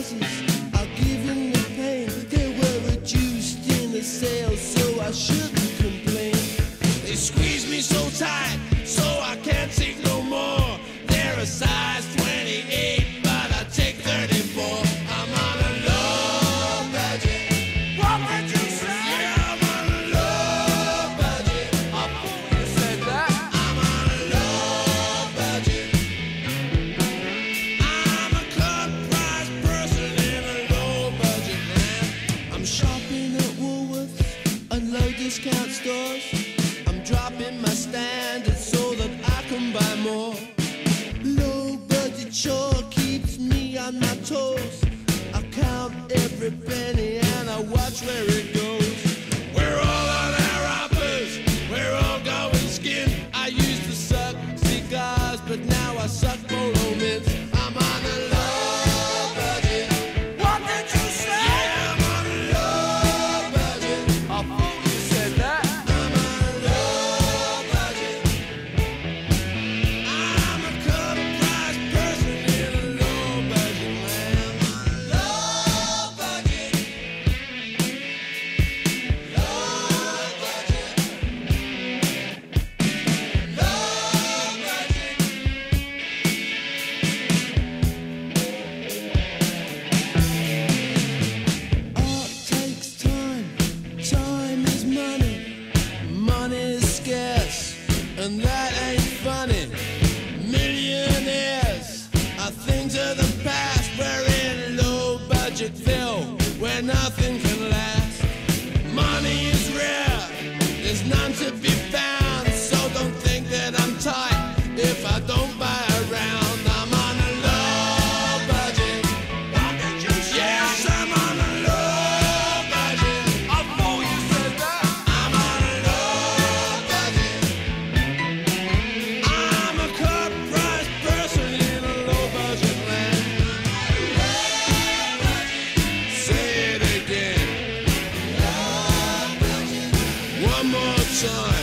prices are giving me pain. They were reduced in the sales, so I shouldn't complain. They squeeze me so tight, so I can't take no more. They're a size 28, but I take 34. I'm on a low budget. What would you say? Yeah, I'm on a low budget. I thought you said that. I'm on a low budget. I'm a cut price person in a low budget land. I'm shopping at Woolworths and low discount stores. I'm dropping my standards so that I can buy more. Low budget sure keeps me on my toes. I count every penny and I watch where it goes. We're all on our uppers, we're all going skin. I used to suck cigars, but now I suck polo mints. I'm on a low budget. What did you say? Yeah, I'm on a low budget. I thought you said that. I'm on a low budget. I'm a cut price person in a low budget land. Low budget. Low budget. Low budget. Art takes time, time is money, money is scarce, and that ain't funny. Millionaires are things of the past. We're in low budget film where nothing can last. Money is rare, there's none to be found, so don't think that I'm tight if I don't buy around. I'm on a low budget. What did you say? Yes, I'm on a low budget. I thought you said that. I'm on a low budget. I'm a cut price person in a low budget land. Say it again. One more time.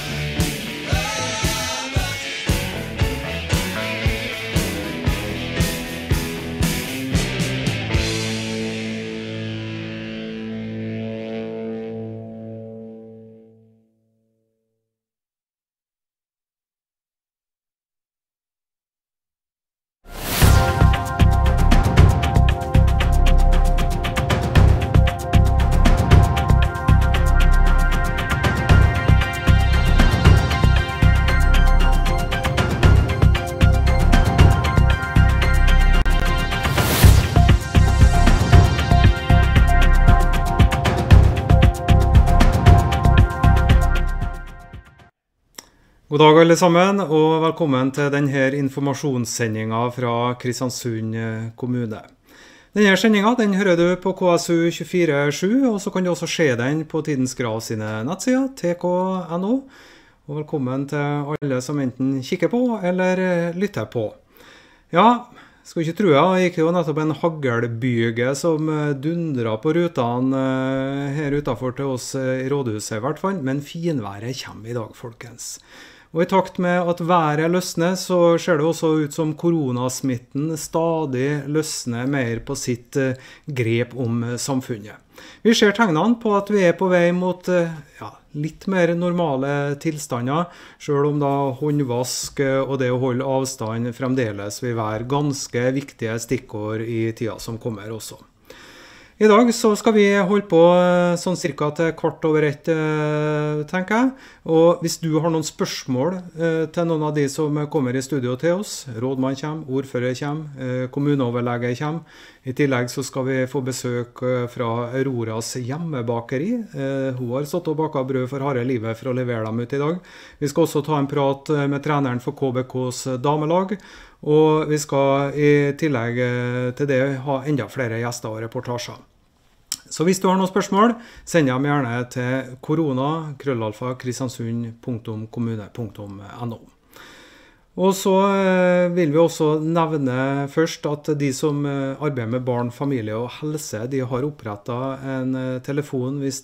God dag alle sammen, og velkommen til denne informasjonssendingen fra Kristiansund kommune. Denne sendingen den hører du på KSU 24/7, og så kan du også se den på Tidens Grav sine nettsider, tk.no. Og velkommen til alle som enten kikker på eller lytter på. Ja, skal ikke tro jeg gikk jo nettopp en haglbyge som dundret på rutene her utenfor til oss i rådhuset i hvert fall, men finværet kommer i dag, folkens. Og i takt med at været løsner, så ser det også ut som koronasmitten stadig løsner mer på sitt grep om samfunnet. Vi ser tegnene på at vi er på vei mot litt mer normale tilstander, selv om da håndvask og det å holde avstand fremdeles vil være ganske viktige stikkord i tida som kommer også. I dag så skal vi holde på sånn cirka til 1:15, tenker jeg. Og hvis du har noen spørsmål til noen av de som kommer i studio til oss, rådmann kommer, ordfører kommer, kommuneoverlege kommer. I tillegg så skal vi få besøk fra Auroras hjemmebakeri. Hun har satt og baket brød for harde livet for å levere dem ut i dag. Vi skal også ta en prat med treneren for KBKs damelag. Og vi skal i tillegg til det ha enda flere gjester og reportasjer. Så hvis du har noen spørsmål, send dem gjerne til korona@kristiansund.kommune.no. Og så vil vi også nevne først at de som arbeider med barn, familie og helse, de har opprettet en telefon hvis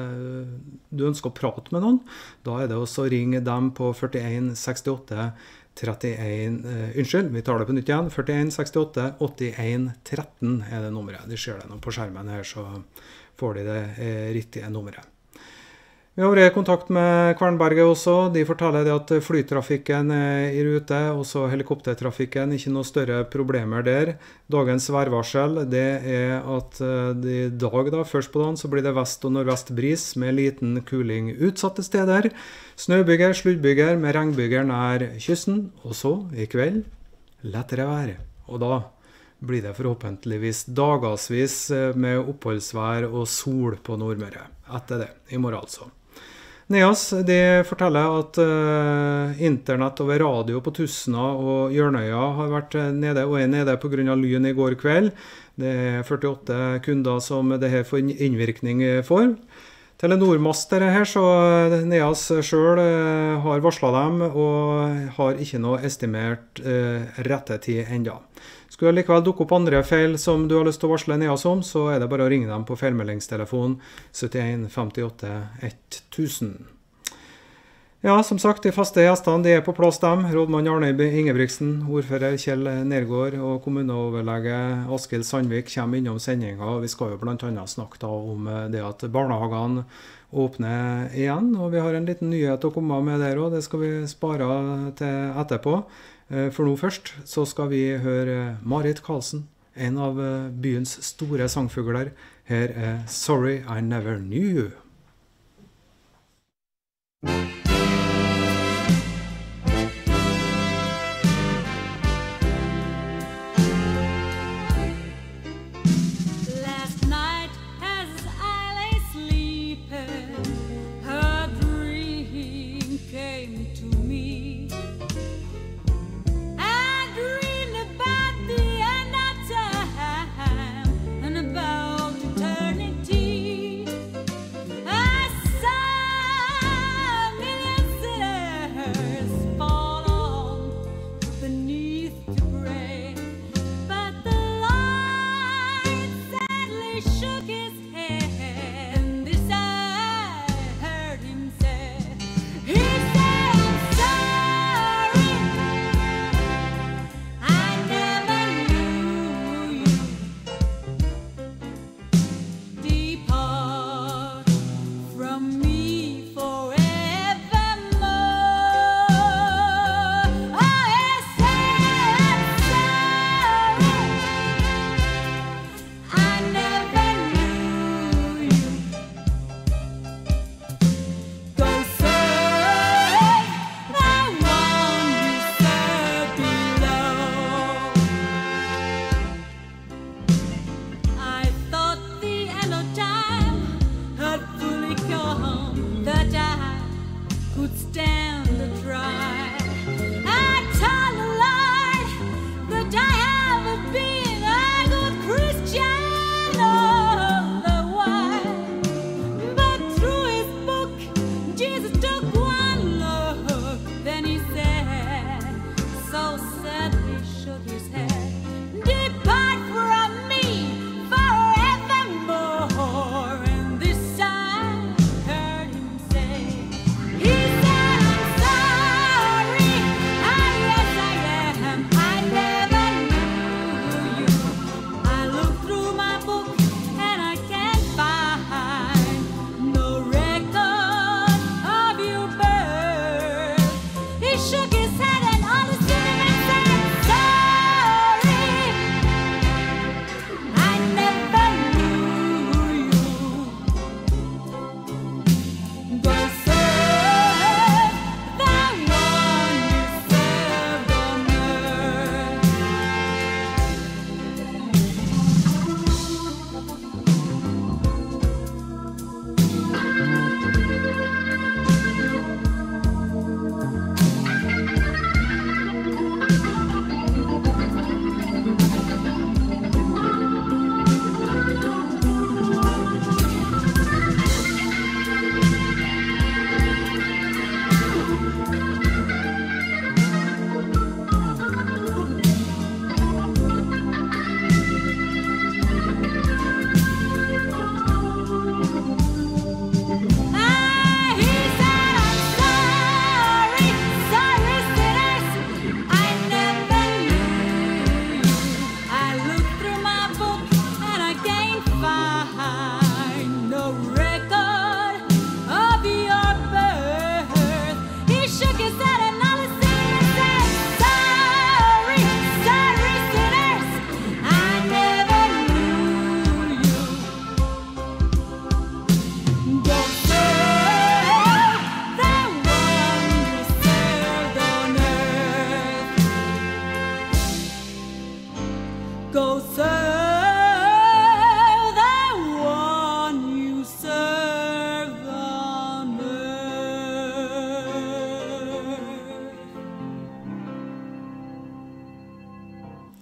du ønsker å prate med noen. Da er det også å ringe dem på 41 68 vi tar det på nytt igjen, 41 68 81 13 er det nummeret. De ser det nå på skjermen her, så får de det riktige nummeret. Vi har vært i kontakt med Kvernberget også. De forteller det at flytrafikken er i rute, også helikoptertrafikken, ikke noe større problemer der. Dagens værvarsel, det er at i dag da, først på dagen, så blir det vest- og nordvestbris med liten kuling utsatte steder. Snøbyger, sluddbyger med regnbyger nær kysten, og så i kveld lettere vær. Og da blir det forhåpentligvis dagasvis med oppholdsvær og sol på Nordmøre. Etter det, i morgen altså. Neas, de forteller at internett over radio på Tussna og Hjørnøya har vært nede og er nede på grunn av lyn i går kveld. Det er 48 kunder som det her får innvirkning for. Telenor-master her, så Neas selv har varslet dem og har ikke noe estimert rettetid enda. Skulle det likevel dukke opp andre feil som du har lyst til å varsle Neas om, så er det bare å ringe dem på feilmeldingstelefon 71 58 1000. Ja, som sagt, de faste gjestene de er på plass dem. Rådmann Arne Ingebrigtsen, ordfører Kjell Nergård og kommuneoverlege Askild Sandvik kommer innom sendinga. Vi skal jo blant annet snakke da om det at barnehagene åpner igjen, og vi har en liten nyhet å komme med der også. Det skal vi spare til etterpå. For nå først så skal vi høre Marit Karlsen, en av byens store sangfugler. Her er Sorry I Never Knew You. Eternity, I sang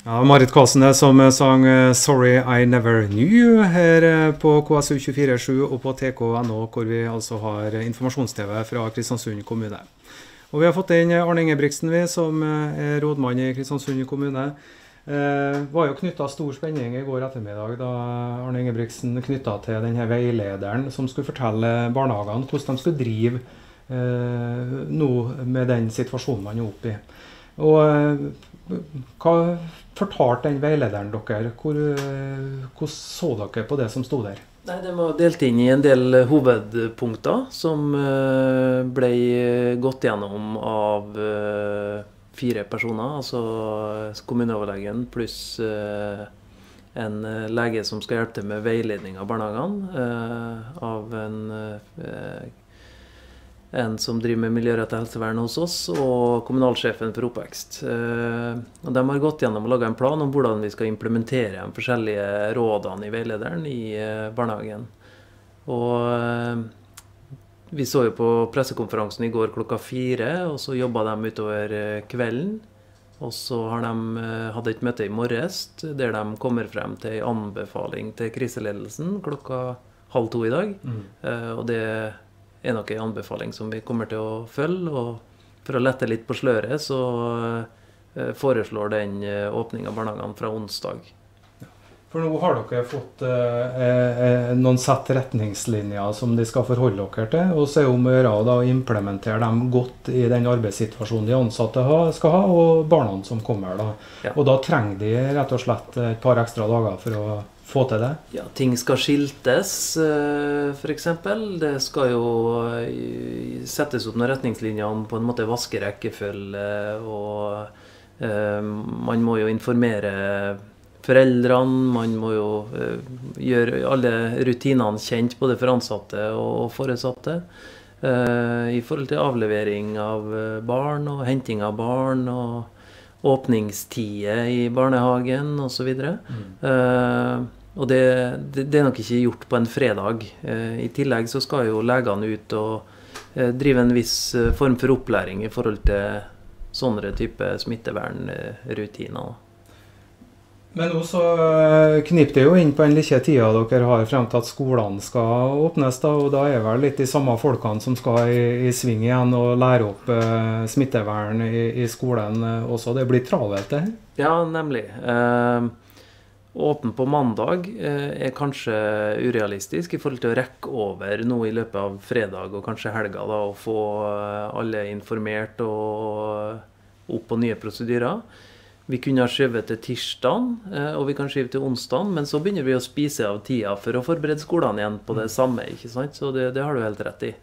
Ja, Marit Karlsen som sang Sorry I Never Knew You her på KSU 24/7 og på TK.no, hvor vi altså har informasjons-TV fra Kristiansund kommune. Og vi har fått inn Arne Ingebrigtsen, som er rådmann i Kristiansund kommune. Var jo knyttet stor spenning i går ettermiddag da Arne Ingebrigtsen knyttet til denne veilederen som skulle fortelle barnehagene hvordan de skulle drive nå med den situasjonen man er oppe i. Og hva fortalte den veilederen dere? Hvordan så dere på det som stod der? Nei, den var delt inn i en del hovedpunkter som ble gått gjennom av 4 personer, altså kommuneoverlegen pluss en lege som skal hjelpe til med veiledning av barnehagene, av en som driver med miljørettet helsevern hos oss, og kommunalsjefen for oppvekst. Og de har gått gjennom og laget en plan om hvordan vi skal implementere de forskjellige rådene i veilederen i barnehagen. Og vi så jo på pressekonferansen i går klokka 4, og så jobbet de utover kvelden. Og så har de hatt et møte i morges, der de kommer frem til en anbefaling til kriseledelsen klokka 1:30 i dag. Og det er nok en anbefaling som vi kommer til å følge, og for å lette litt på sløret så foreslår den åpning av barnehagene fra onsdag. For nå har dere fått noen sett retningslinjer som de skal forholde dere til, og så er om å gjøre å implementere dem godt i den arbeidssituasjonen de ansatte skal ha, og barna som kommer da. Ja. Og da trenger de rett og slett et par ekstra dager for å få til det? Ja, ting skal skiltes, for eksempel. Det skal jo settes opp noen retningslinjer om på en måte vaskerekkefølge, og man må jo informere foreldrene, man må jo gjøre alle rutinene kjent både for ansatte og foresatte, i forhold til avlevering av barn og henting av barn og åpningstider i barnehagen og så videre. Og det er nok ikke gjort på en fredag. I tillegg så skal jo legene ut og drive en viss form for opplæring i forhold til sånne type smittevernrutiner. Men nå så kniper det jo inn på en like tida dere har frem til at skolene skal åpnes da, og da er vel litt de samme folkene som skal i sving igjen og lære opp smittevern i skolen også. Det blir travelt det her? Ja, nemlig. Åpen på mandag er kanskje urealistisk i forhold til å rekke over noe i løpet av fredag og kanskje helga da, og få alle informert og opp på nye prosedyrer. Vi kunne ha skjøvet til tirsdagen, og vi kan skjøve til onsdagen, men så begynner vi å spise av tida for å forberede skolene igjen på det samme, ikke sant? Så det har du helt rett i.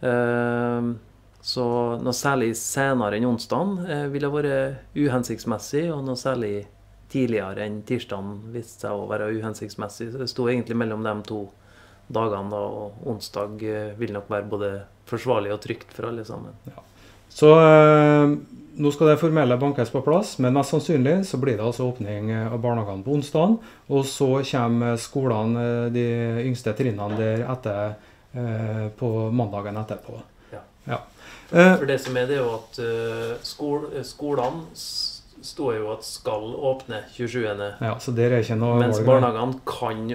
Så noe særlig senere enn onsdagen ville vært uhensiktsmessig, og noe særlig tidligere enn tirsdagen viste seg å være uhensiktsmessig. Så det stod egentlig mellom de 2 dagene da, og onsdag vil nok være både forsvarlig og trygt for alle sammen. Ja. Så nå skal det formelle bankes på plass, men mest sannsynlig så blir det altså åpning av barnehagene på onsdagen, og så kommer skolene, de yngste trinnene der etter på mandagen etterpå. Ja. Ja. For det som er det jo at skolene står jo at skal åpne 27. Ja, så der er ikke noe mens barnehagene kan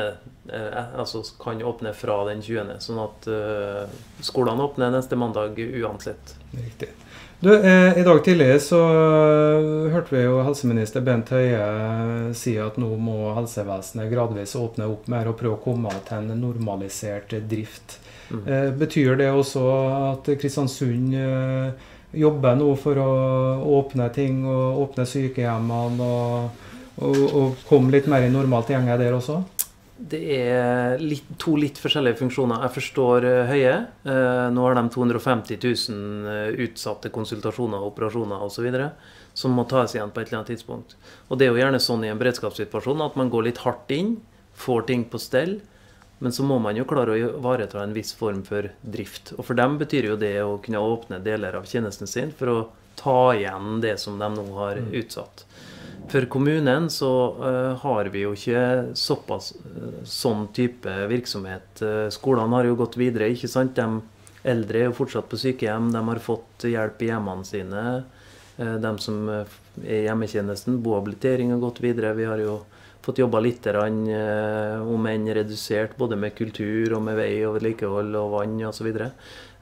åpne fra den 20. Sånn at skolene åpner neste mandag uansett. Riktig. Du, i dag tidlig så hørte vi jo helseminister Bent Høie si at nå må helsevesenet gradvis åpne opp mer og prøve å komme til en normalisert drift. Betyr det også at Kristiansund jobber nå for å åpne ting og åpne sykehjemmene og komme litt mer i normalt gjenge der også? Det er to litt forskjellige funksjoner. Jeg forstår Høie. Nå har de 250 000 utsatte konsultasjoner, operasjoner og så videre, som må tas igjen på et eller annet tidspunkt. Og det er jo gjerne sånn i en beredskapssituasjon at man går litt hardt inn, får ting på stell, men så må man jo klare å ivareta en viss form for drift. Og for dem betyr jo det å kunne åpne deler av tjenesten sin for å ta igjen det som de nå har utsatt. For kommunen så har vi jo ikke såpass sånn type virksomhet. Skolene har jo gått videre, ikke sant? De eldre er jo fortsatt på sykehjem, de har fått hjelp i hjemmene sine. dem som er i hjemmetjenesten. Bohabilitering har gått videre. Vi har jo fått jobba litt, om enn redusert, både med kultur og med vei og vedlikehold og vann og så videre.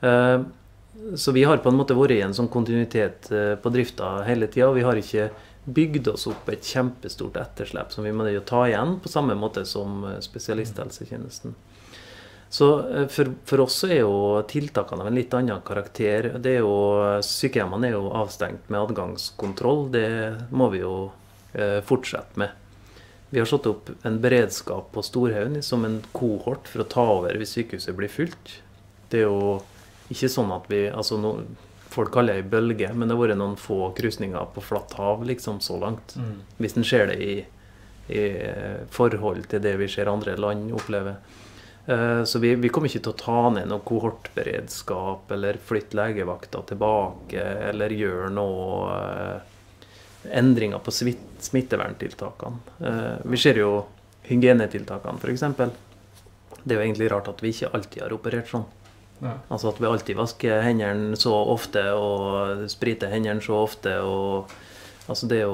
Så vi har på en måte vært i en sånn kontinuitet på drifta hele tida, og vi har ikke bygd oss opp et kjempestort etterslep som vi må jo ta igjen på samme måte som spesialisthelsetjenesten. Så for oss er jo tiltakene av en litt annen karakter. Det er jo, sykehjemmene er jo avstengt med adgangskontroll, det må vi jo fortsette med. Vi har satt opp en beredskap på Storhaugen som en kohort for å ta over hvis sykehuset blir fullt. Det er jo ikke sånn at folk kaller det en bølge, men det har vært noen få krysninger på flatt hav liksom så langt. Hvis den ser det i forhold til det vi ser andre land oppleve. Så vi kommer ikke til å ta ned noe kohortberedskap, eller flytte legevakta tilbake, eller gjøre noe endringer på smitteverntiltakene. Vi ser jo hygienetiltakene for eksempel. Det er jo egentlig rart at vi ikke alltid har operert sånn. Ja. Altså at vi alltid vasker hendene så ofte og spriter hendene så ofte. Og, altså det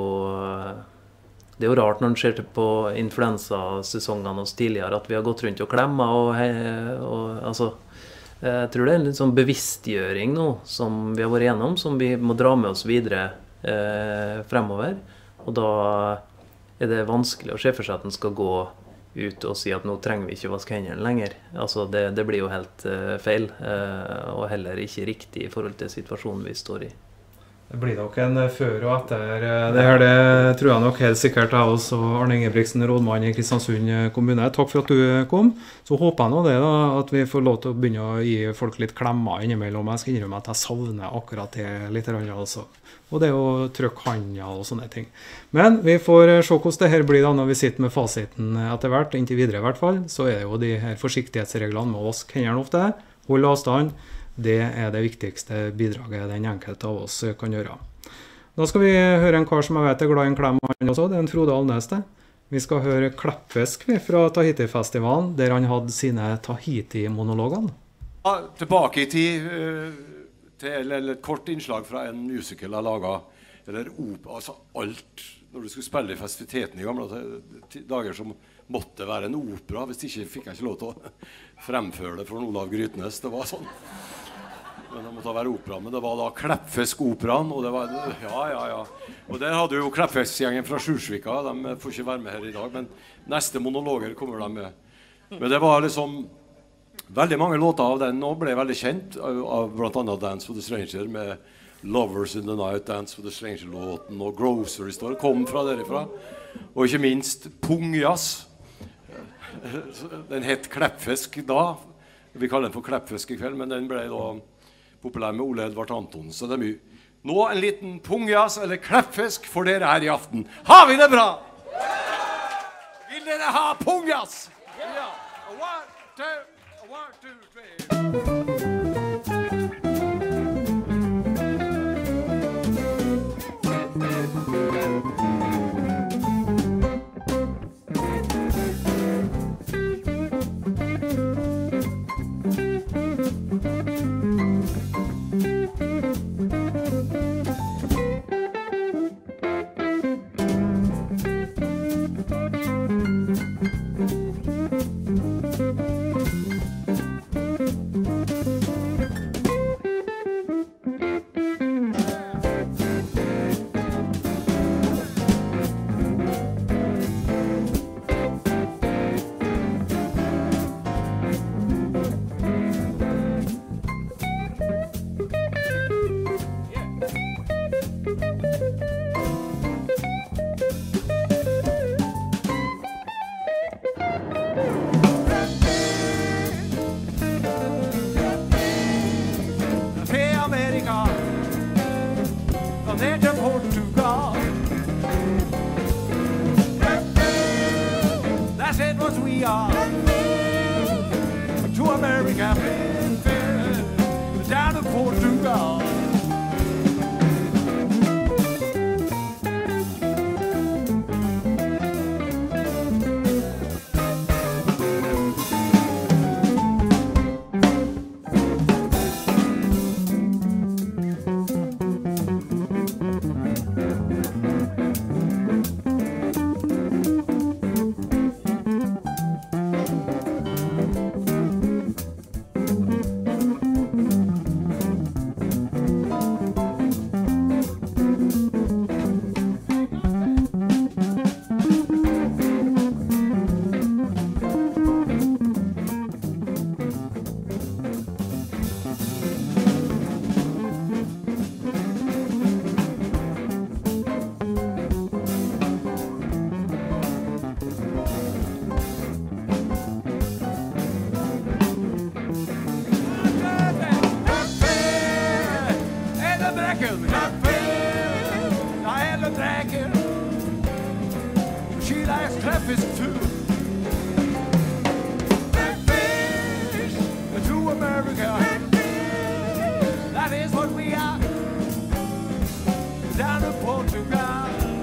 er jo rart når man ser på influensasesongene oss tidligere at vi har gått rundt og klemmet. Altså, jeg tror det er en litt sånn bevisstgjøring nå som vi har vært igjennom, som vi må dra med oss videre fremover. Og da er det vanskelig å se for seg at den skal gå ut og si at nå trenger vi ikke vaske hendene lenger. Altså det blir jo helt feil, og heller ikke riktig i forhold til situasjonen vi står i. Det blir nok en før og etter. Det tror jeg nok helt sikkert av oss og Arne Ingebrigtsen, rådmann i Kristiansund kommune. Takk for at du kom. Så håper jeg nå det da, at vi får lov til å begynne å gi folk litt klemmer innimellom. Jeg skal innrømme at jeg savner akkurat det litt altså. Og det å trykke handa og sånne ting. Men vi får se hvordan det her blir da når vi sitter med fasiten etter hvert, inntil videre i hvert fall. Så er det jo de her forsiktighetsreglene med å vaske hendene ofte, holde avstand. Det er det viktigste bidraget den enkelte av oss kan gjøre. Da skal vi høre en kar som jeg vet er glad i en klem han også, det er en Frode Alnes det. Vi skal høre Kleppfisk fra Tahiti-festivalen, der han hadde sine Tahiti-monologene. Ja, tilbake i tid til et kort innslag fra en musical jeg laget, eller altså alt, når du skulle spille i festiviteten i gamle dager som måtte være en opera, hvis ikke fikk jeg ikke lov til å fremføre det for Olav Grytnes, det var sånn. Men det måtte være opera, men det var da Kleppfisk-operaen, og det var, ja. Og der hadde jo Kleppfisk-gjengen fra Sjursvika, de får ikke være med her i dag, men neste monologer kommer de med. Men det var liksom, veldig mange låter av den nå ble veldig kjent, av blant annet Dance for the Stranger, med Lovers in the Night, Dance for the Stranger-låten, og Grocery Store kom fra derifra. Og ikke minst Pungjazz. Den het Kleppfisk da, vi kaller den for Kleppfisk i kveld, men den ble da populær med Ole Edvard Antonsen, så det er mye. Nå en liten pungjazz eller Kleppfisk for dere her i aften. Har vi det bra? Vil dere ha pungjazz? Ja. 1, 2, 3. dräken, kaffe, ja eller dräken. She likes catfish too. Catfish to America. That is what we are. Down in Portugal.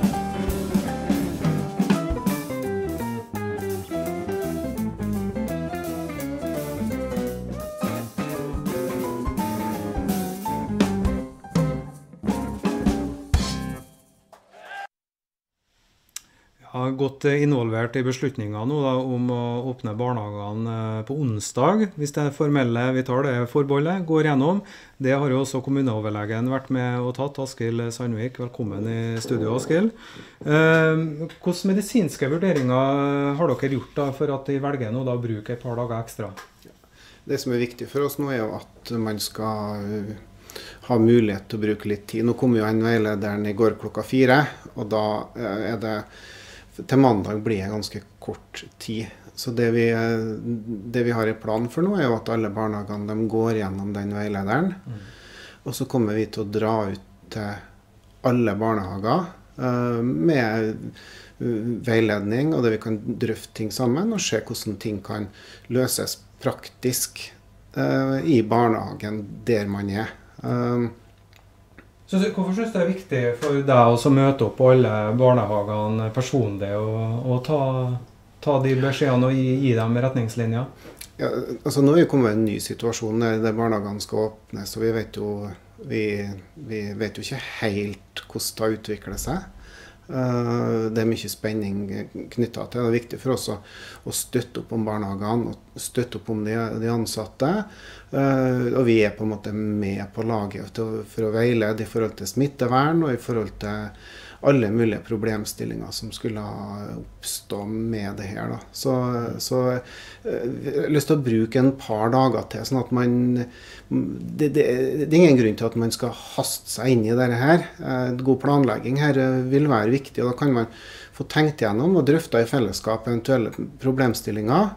Jeg har gått involvert i beslutninger nå da, om å åpne barnehagene på onsdag, hvis det formelle, vi tar det forbeholdet, går gjennom. Det har jo også kommuneoverlegen vært med og tatt. Askild Sandvik, velkommen i studio, Askild. Hvilke medisinske vurderinger har dere gjort da, for at de velger nå da å bruke et par dager ekstra? Det som er viktig for oss nå er jo at man skal ha mulighet til å bruke litt tid. Nå kom jo en veilederen i går klokka 4, og da er det til mandag blir det ganske kort tid. Så det vi har i planen for nå er jo at alle barnehagene de går gjennom den veilederen. Og så kommer vi til å dra ut til alle barnehager med veiledning, og det vi kan drøfte ting sammen og se hvordan ting kan løses praktisk i barnehagen der man er. Så hvorfor synes du det er viktig for deg å møte opp på alle barnehagene personlig og ta de beskjedene og gi dem retningslinjer? Ja, altså nå er vi kommet i en ny situasjon der barnehagene skal åpne, så vi vet jo ikke helt hvordan det utvikler seg. Det er mye spenning knyttet til. Det er viktig for oss å støtte opp om barnehagene og støtte opp om de ansatte. Og vi er på en måte med på laget for å veilede i forhold til smittevern og i forhold til alle mulige problemstillinger som skulle oppstå med det her. Da. Så jeg har lyst til å bruke en par dager til, sånn at det er ingen grunn til at man skal haste seg inn i dette her. God planlegging her vil være viktig, og da kan man få tenkt gjennom og drøfte i fellesskap eventuelle problemstillinger,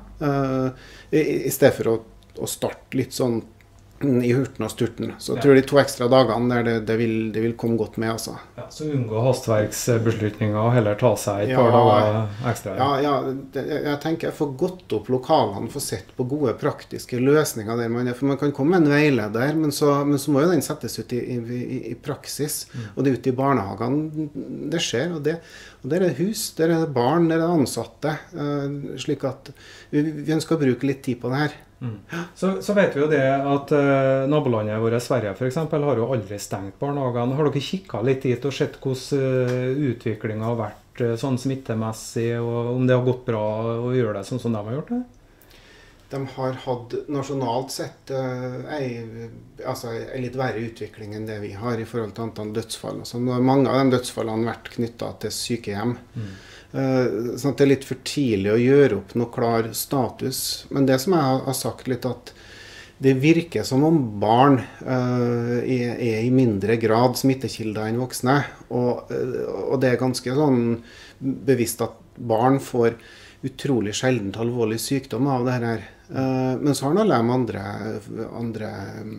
i stedet for å starte litt sånn i hurten og sturten. Så jeg tror de 2 ekstra dagene der det vil komme godt med, altså. Ja, så unngå hastverksbeslutninger og heller ta seg et par dager ekstra. Jeg tenker jeg får gått opp lokalene, får sett på gode praktiske løsninger der for man kan komme med en veileder, men så må jo den settes ut i praksis, og det er ute i barnehagene det skjer, og der er det hus, der er det barn, der er det ansatte, slik at vi ønsker å bruke litt tid på det her. Så vet vi jo det at nabolandet vårt, Sverige for eksempel, har jo aldri stengt barnehagene. Har dere kikket litt dit og sett hvordan utviklingen har vært sånn smittemessig, og om det har gått bra å gjøre det sånn som de har gjort det? De har hatt nasjonalt sett en litt verre utvikling enn det vi har i forhold til antall dødsfall. Så mange av de dødsfallene har vært knyttet til sykehjem. Sånn at det er litt for tidlig å gjøre opp noe klar status. Men det som jeg har sagt litt, at det virker som om barn er i mindre grad smittekilder enn voksne. Og det er ganske sånn bevisst at barn får utrolig sjeldent alvorlig sykdom av det her. Men så har alle de andre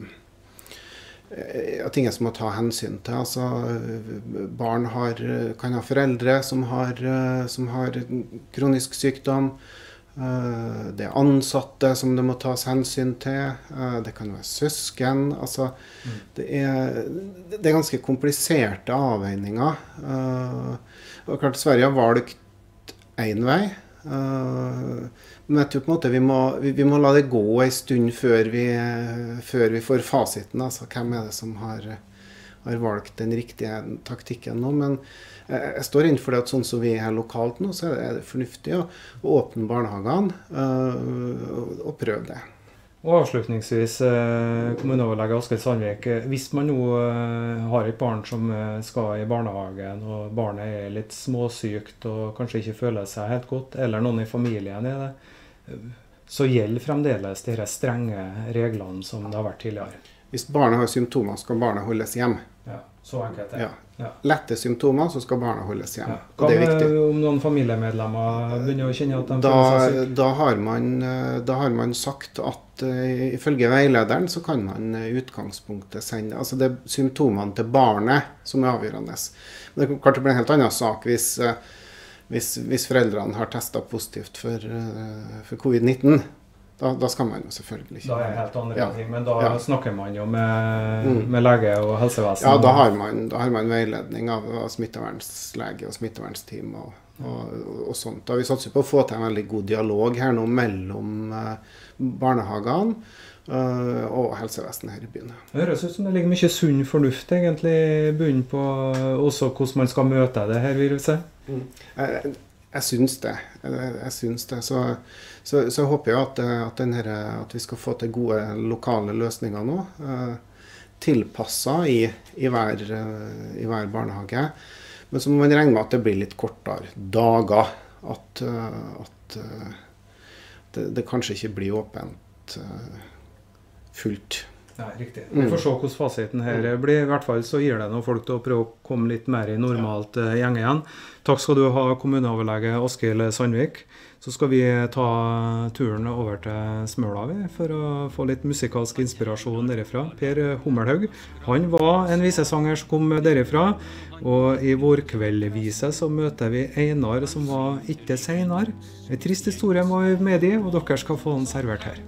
ting som må ta hensyn til. Altså, barn kan ha foreldre som har kronisk sykdom. Det er ansatte som det må tas hensyn til. Det kan være søsken. Altså, det er ganske kompliserte avveininger. Og klart Sverige har valgt en vei. Men jeg tror på en måte vi må la det gå en stund før vi får fasiten, altså hvem er det som har valgt den riktige taktikken nå. Men jeg står innenfor det at sånn som vi er her lokalt nå, så er det fornuftig å åpne barnehagene og prøve det. Og avslutningsvis, kommuneoverlege Askild Sandvik, hvis man nå har et barn som skal i barnehagen, og barnet er litt småsykt og kanskje ikke føler seg helt godt, eller noen i familien er det, så gjelder fremdeles de strenge reglene som det har vært tidligere. Hvis barnet har symptomer, skal barnet holdes hjemme. Ja, så enkelt det. Ja. Ja. Lette symptomer, så skal barna holdes hjemme. Ja. Og det er viktig. Om noen familiemedlemmer begynner å kjenne at de føler seg syk? Da har man sagt at ifølge veilederen så kan man i utgangspunktet sende, altså det er symptomene til barnet som er avgjørende. Men det kan bli en helt annen sak hvis foreldrene har testet positivt for covid-19. Da skal man jo selvfølgelig ikke. Da er det helt andre ting, men da snakker man jo med lege og helsevesen. Ja, da har man veiledning av smittevernslege og smittevernsteam og sånt. Da vi satser på å få til en veldig god dialog her nå mellom barnehagene og helsevesenet her i byen. Det høres ut som det ligger mye sunn fornuft egentlig i bunnen på også hvordan man skal møte det her viruset. Jeg syns det. Så jeg håper jo at vi skal få til gode lokale løsninger nå, tilpasset i hver barnehage. Men så må man regne med at det blir litt kortere dager, at det kanskje ikke blir åpent fullt. Nei, riktig. Vi får se hvordan fasiten her blir. I hvert fall så gir det noen folk til å prøve å komme litt mer i normalt gjeng igjen. Takk skal du ha, kommuneoverlege Askild Sandvik. Så skal vi ta turen over til Smøla for å få litt musikalsk inspirasjon derifra. Per Hummelhaug, han var en visesanger som kom derifra. Og i vårkveldvise så møter vi Einar som var ikke senere. En trist historie må vi med i, og dere skal få den servert her.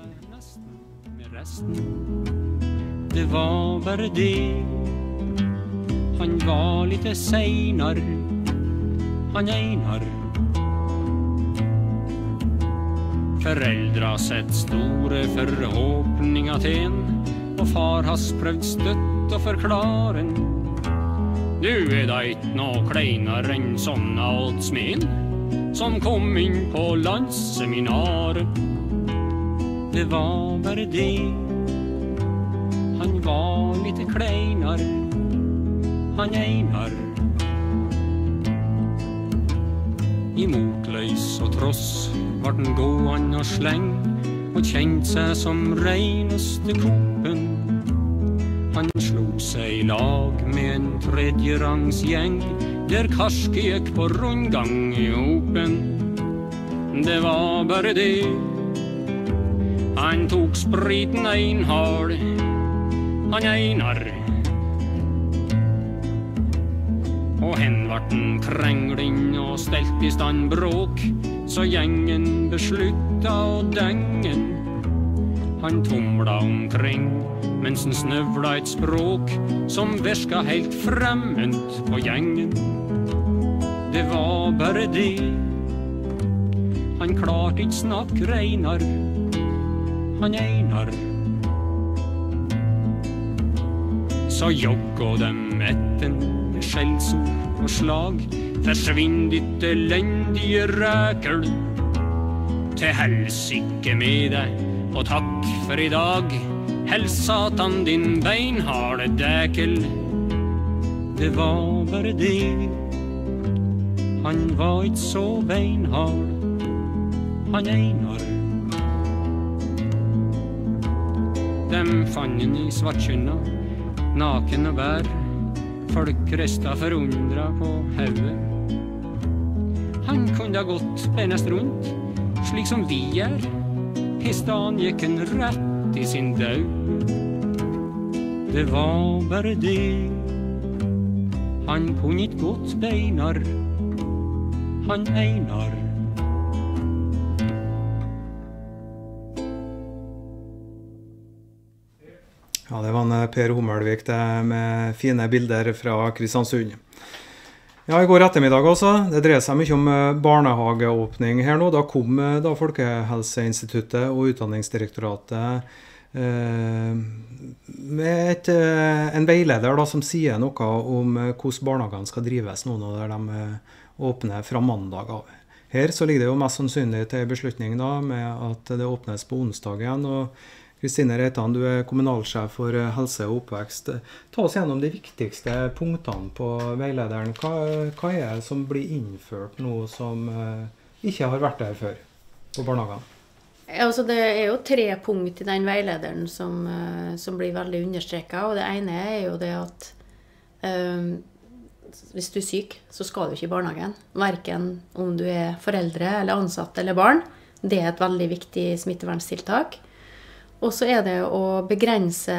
Det var bare det. Han var lite senere, han Einar. Foreldra sett store forhåpninger til en, og far has prøvd støtt og forklare. Du er da ikke noe kleinere enn sånne oldsmen som kom inn på landsseminaret. Det var bare det. Han var lite kleinere, han Einar. I motløs og tross vart han gående og sleng, og kjent seg som reneste kopen. Han slo seg i lag med en tredjerangsgjeng, der karske gikk på rundgang i hopen. Det var bare det. Han tok spriten einhard, han Einar. Og hen vart han krengling og stelt i stand bråk, så gjengen beslutta å dengen. Han tumla omkring mens han snøvla et språk som virka helt fremmed på gjengen. Det var bare det. Han klarte ikke snakke reinar, han Einar. Så jogga dem etten med skjellsord og slag. Forsvinn ditt elendige rækel. Til helsike med deg, og takk for i dag. Hels satan din beinharde dækel. Det var bare det. Han var ikke så beinhard, han Einar. Dem fann han i Svartkynna, naken og bær. Folk resta forundra på hauget. Han kunne ha gått benest rundt, slik som vi er. I stan gikk han rett i sin daud. Det var bare det. Han kunne ikke gått beinar, han Einar. Ja, det var en Per Hummelvik det med fine bilder fra Kristiansund. Ja, i går ettermiddag også. Det dreier seg mye om barnehageåpning her nå. Da kom Folkehelseinstituttet og Utdanningsdirektoratet med en veileder da, som sier noe om hvordan barnehagene skal drives nå når de åpner fra mandag av. Her så ligger det jo mest sannsynlig til beslutning da, med at det åpnes på onsdag igjen. Og Kristine Reitan, du er kommunalsjef for helse og oppvekst. Ta oss gjennom de viktigste punktene på veilederen. Hva er det som blir innført nå som ikke har vært der før på barnehagene? Altså, det er jo 3 punkt i den veilederen som blir veldig understreket. Og det ene er jo det at hvis du syk, så skal du ikke i barnehagen. Hverken om du foreldre eller ansatt eller barn. Det et veldig viktig smitteverntiltak. Og så det å begrense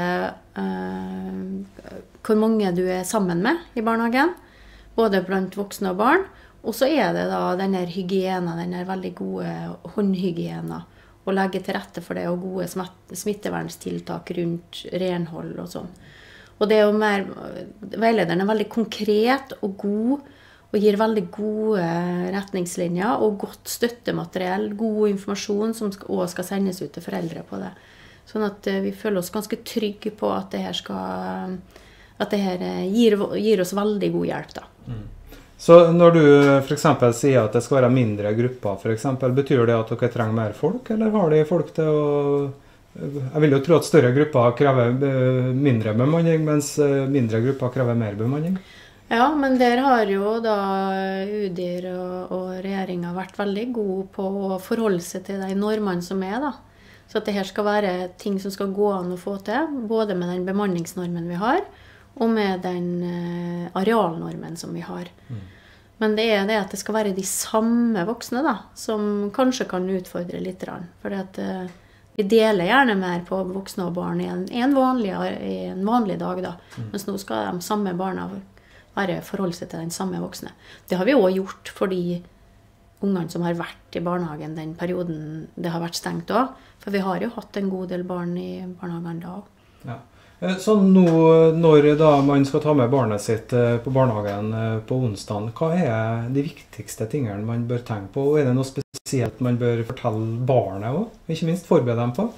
hvor mange du sammen med i barnehagen, både blant voksne og barn. Og så det da denne hygiena, denne veldig gode håndhygiena, å legge til rette for det, og gode smitteverntiltak rundt renhold og sånn. Og det jo mer, veilederen veldig konkret og god, og gir veldig gode retningslinjer, og godt støttemateriell, god informasjon som også skal sendes ut til foreldre på det. Sånn at vi føler oss ganske trygge på at det her gir oss veldig god hjelp da. Så når du for eksempel sier at det skal være mindre grupper, for eksempel, betyr det at dere trenger mer folk, eller har de folk til å... Jeg vil jo tro at større grupper krever mindre bemanning, mens mindre grupper krever mer bemanning. Ja, men der har jo da UDIR og regjeringen vært veldig gode på å forholde seg til de normene som da. Så at det her skal være ting som skal gå an å få til, både med den bemanningsnormen vi har, og med den arealnormen som vi har. Men det det at det skal være de samme voksne da, som kanskje kan utfordre litt. For vi deler gjerne mer på voksne og barn i en vanlig dag da. Mens nå skal de samme barna forholde seg til den samme voksne. Det har vi også gjort for de ungene som har vært i barnehagen den perioden det har vært stengt også. For vi har jo hatt en god del barn i barnehagen da også. Ja. Så nå, når da man skal ta med barnet sitt på barnehagen på onsdagen, hva de viktigste tingene man bør tenke på? Og det noe spesielt man bør fortelle barnet også? Ikke minst forberede dem på?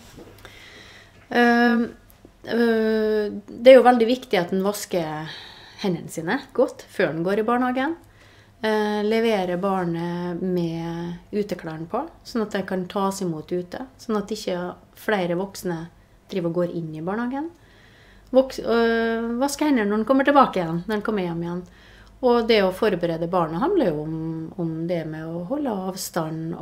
Det jo veldig viktig at den vasker hendene sine godt før den går i barnehagen. Levere barnet med uteklærne på, sånn at de kan tas imot ute. Sånn at ikke flere voksne driver og går inn i barnehagen. Vaske hendene når den kommer tilbake igjen, når den kommer hjem igjen. Og det å forberede barnet handler jo om det med å holde avstand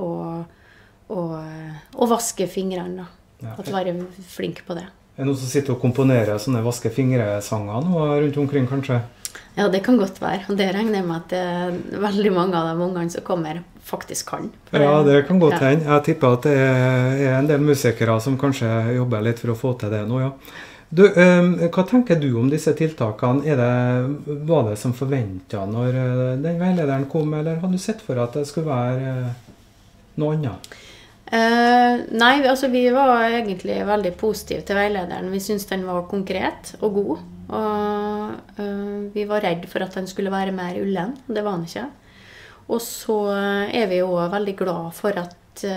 og vaske fingrene. Ja. At være flink på det. Det noen som sitter og komponerer sånne vaske fingre-sanger nå rundt omkring kanskje? Ja, det kan godt være. Og det regner jeg med at veldig mange av de ungene som kommer faktisk kan. Ja, det kan godt hende. Jeg tipper at det en del musikere som kanskje jobber litt for å få til det nå, ja. Du, hva tenker du om disse tiltakene? Var det som forventet når den veilederen kom, eller har du sett for at det skulle være noe annet? Nei, altså vi var egentlig veldig positive til veilederen. Vi synes den var konkret og god. Og vi var redd for at den skulle være mer ullen. Det var den ikke. Og så vi jo veldig glad for at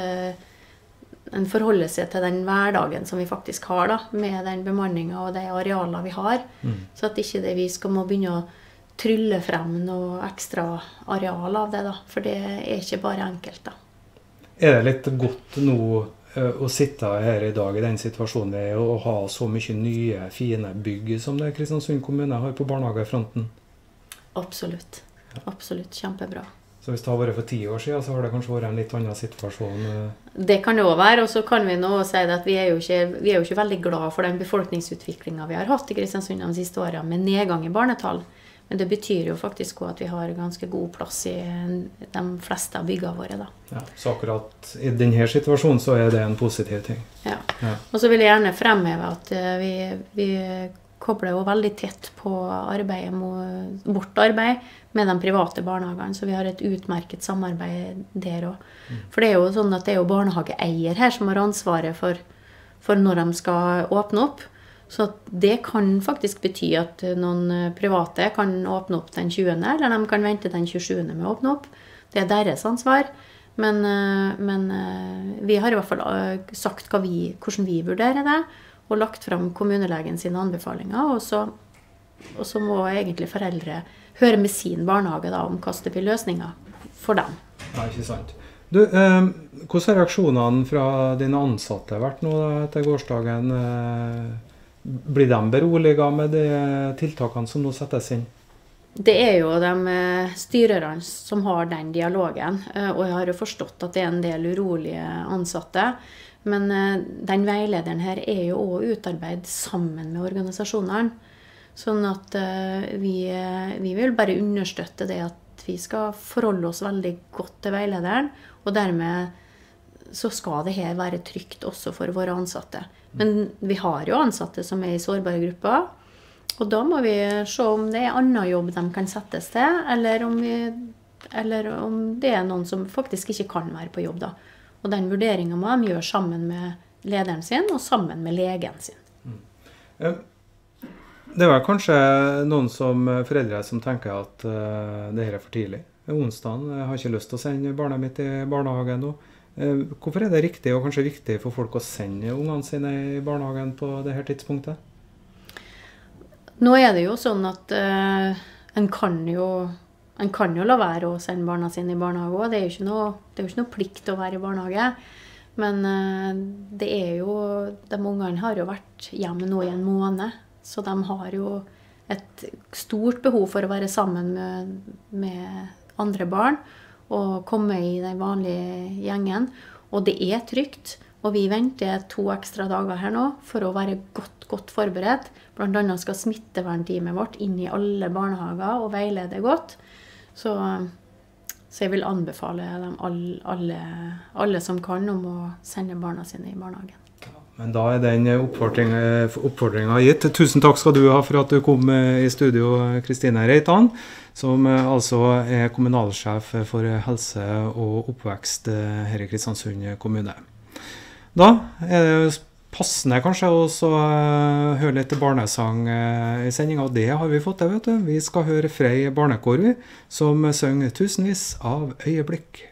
en forholder seg til den hverdagen som vi faktisk har da, med den bemanningen og de arealene vi har. Så at ikke vi skal må begynne å trylle frem noe ekstra areal av det da, for det ikke bare enkelt da. Det litt godt nå å sitte her i dag i den situasjonen og ha så mye nye, fine bygg som det Kristiansund kommune har på barnehagefronten? Absolutt. Absolutt. Kjempebra. Så hvis det har vært for 10 år siden, så har det kanskje vært en litt annen situasjon? Det kan det også være, og så kan vi nå si at vi jo ikke veldig glad for den befolkningsutviklingen vi har hatt i Kristiansund de siste årene, med nedgang i barnetall. Men det betyr jo faktisk også at vi har ganske god plass i de fleste av byggene våre da. Ja, så akkurat i denne situasjonen så det en positiv ting. Ja. Og så vil jeg gjerne fremheve at vi kobler jo veldig tett på vårt arbeid med de private barnehagene, så vi har et utmerket samarbeid der også. For det jo sånn at det jo barnehageeier her som har ansvaret for når de skal åpne opp. Så det kan faktisk bety at noen private kan åpne opp den 20. eller de kan vente den 27. med å åpne opp. Det deres ansvar. Men vi har i hvert fall sagt hvordan vi vurderer det, og lagt frem kommunelegen sine anbefalinger, og så må egentlig foreldre høre med sin barnehage da, om hva det blir løsninger for dem. Ja, ikke sant. Du, hvordan har reaksjonene fra dine ansatte vært nå etter gårsdagen? Blir de beroliget med de tiltakene som nå settes inn? Det jo de styrerne som har den dialogen, og jeg har jo forstått at det en del urolige ansatte, men den veilederen her jo også utarbeidet sammen med organisasjonene. Sånn at vi vil bare understøtte det at vi skal forholde oss veldig godt til veilederen, og dermed så skal det her være trygt også for våre ansatte. Men vi har jo ansatte som i sårbare grupper, og da må vi se om det annen jobb de kan settes til, eller om det noen som faktisk ikke kan være på jobb da. Og den vurderingen må de gjøre sammen med lederen sin, og sammen med legen sin. Det kanskje noen foreldre som tenker at det her for tidlig. Onsdagen, jeg har ikke lyst til å sende barnet mitt i barnehagen nå. Hvorfor det riktig og kanskje viktig for folk å sende ungene sine i barnehagen på dette tidspunktet? Nå det jo sånn at en kan jo la være å sende barna sine i barnehage også. Det jo ikke noe plikt å være i barnehage. Men det jo, de ungene har jo vært hjemme nå i en måned, så de har jo et stort behov for å være sammen med andre barn og komme i den vanlige gjengen. Og det trygt, og vi venter 2 ekstra dager her nå for å være godt forberedt. Blant annet skal smittevernteamet vårt inn i alle barnehager og veilede godt. Så jeg vil anbefale dem alle som kan om å sende barna sine i barnehagen. Men da den oppfordringen gitt. Tusen takk skal du ha for at du kom i studio, Kristine Reitan, som altså kommunalsjef for helse og oppvekst her i Kristiansund kommune. Da det passende kanskje også høre litt barnesang i sendingen, og det har vi fått det, vet du. Vi skal høre Frei barnekår, som synger tusenvis av øyeblikk.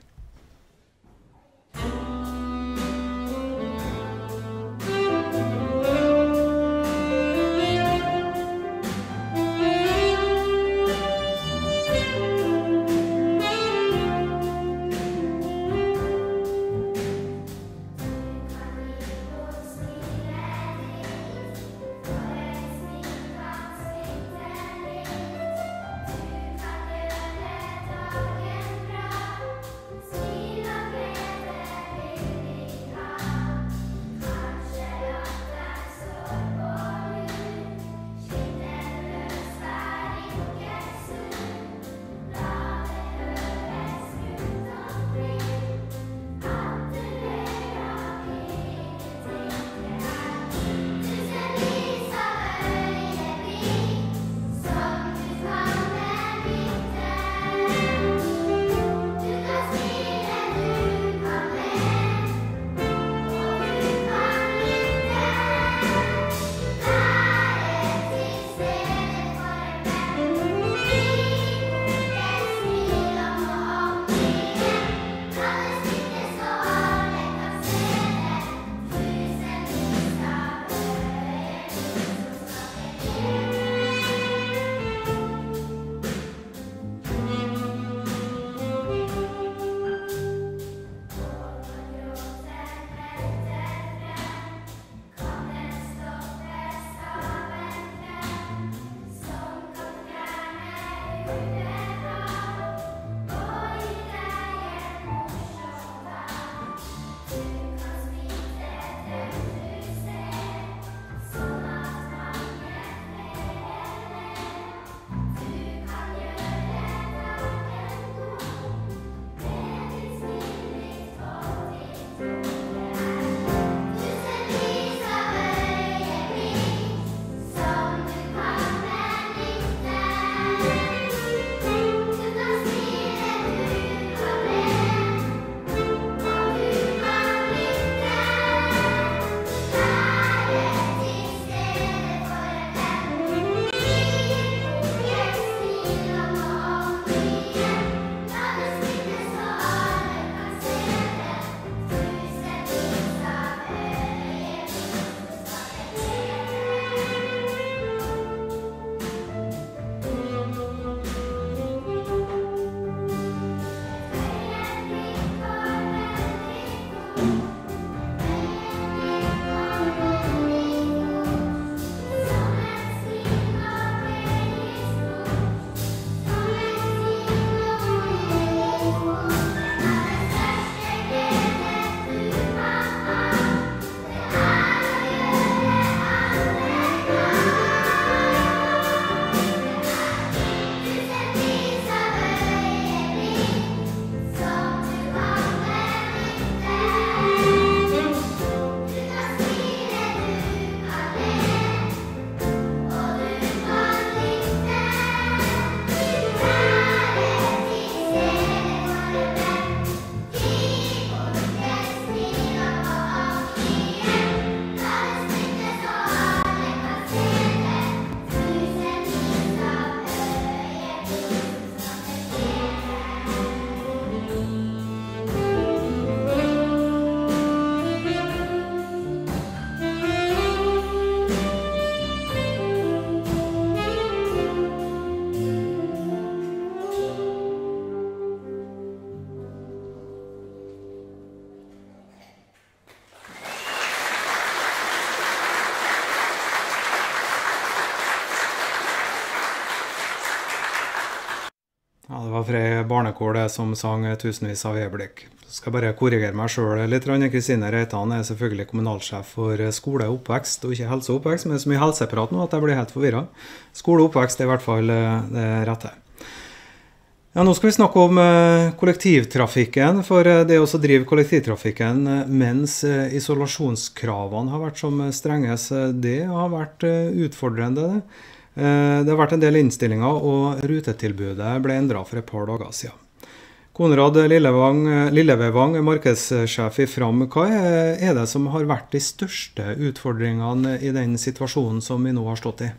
Frey barnekår det som sang tusenvis av øyeblikk. Skal bare korrigere meg selv litt. Kristine Reitan selvfølgelig kommunalsjef for skole og oppvekst, og ikke helse og oppvekst, men så mye helseprat nå at jeg blir helt forvirret. Skole og oppvekst I hvert fall det rette. Ja, nå skal vi snakke om kollektivtrafikken, for det å drive kollektivtrafikken mens isolasjonskravene har vært som strenges, det har vært utfordrende. Det har vært en del innstillinger, og rutetilbudet ble endret for et par dager siden. Konrad Lillevevang, markedssjef I Fram, hva det som har vært de største utfordringene I den situasjonen som vi nå har stått I?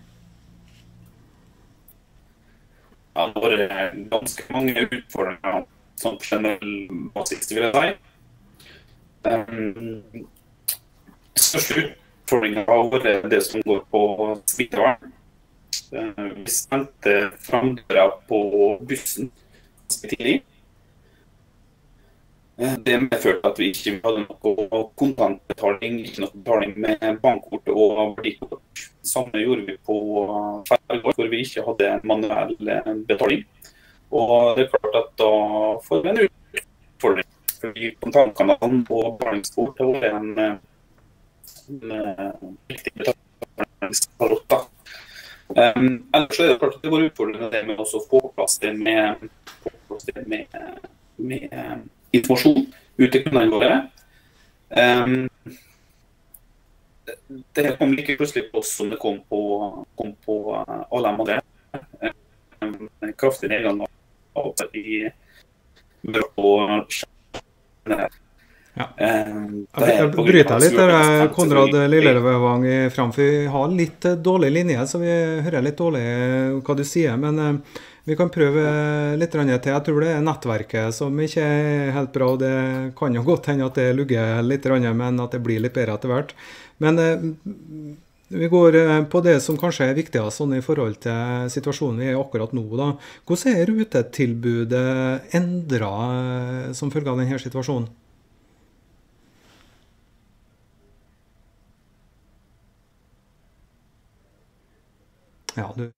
Ja, det var ganske mange utfordringer som generell basis, vil jeg si. Største utfordringen har vært det som går på smittevern. Vi sendte framdøra på bussen ganske tidlig. Det medførte at vi ikke hadde noe kontantbetaling, ikke noe betaling med bankkort og verdikort. Samme gjorde vi på ferger, hvor vi ikke hadde en manuell betaling. Og det klart at da får vi en utfordring, fordi kontantkanalen og betalingskort var en viktig betalingsparott. Ellers det klart at det var utfordrende det med å få på plass det med informasjon ut til kundene våre. Det kom like plutselig på oss som det kom på alle andre. En kraftig nedgang I bra Ja. Jeg bryter litt der, Konrad Lillevevang I Fram, for vi har litt dårlig linje, så vi hører litt dårlig hva du sier, men vi kan prøve litt til. Jeg tror det nettverket som ikke helt bra, og det kan jo godt hende at det lugger litt, men at det blir litt bedre etter hvert. Men vi går på det som kanskje viktigast sånn I forhold til situasjonen vi akkurat nå. Da. Hvordan rutetilbudet endret som følge av denne situasjonen? Ja, du.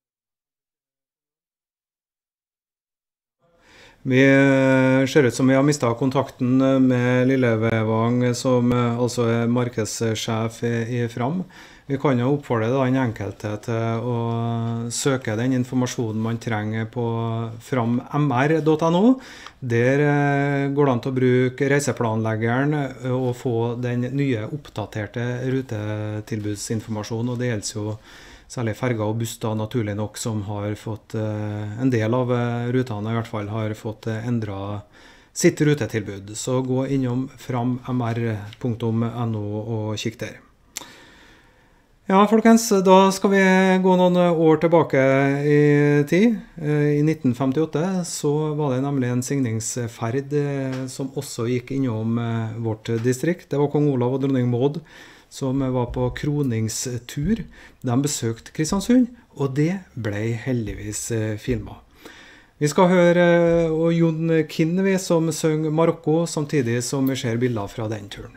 Vi ser ut som vi har mistet kontakten med Lillevevang, som altså markedssjef I Fram. Vi kan jo oppfordre den enkelte til å søke den informasjonen man trenger på frammr.no. Der går det an til å bruke reiseplanleggeren og få den nye oppdaterte rutetilbudsinformasjonen, og det gjelder jo særlig ferger og buss da, naturlig nok, som har fått en del av rutene I hvert fall har fått endret sitt rutetilbud. Så gå innom frammr.no og kikk der. Ja, folkens, da skal vi gå noen år tilbake I tid. I 1958 så var det nemlig en signingsferd som også gikk innom vårt distrikt. Det var kong Olav og dronning Maud som var på kroningstur. De besøkte Kristiansund, og det ble heldigvis filmet. Vi skal høre Jon Kinvi som søng Marokko, samtidig som vi ser bilder fra den turen.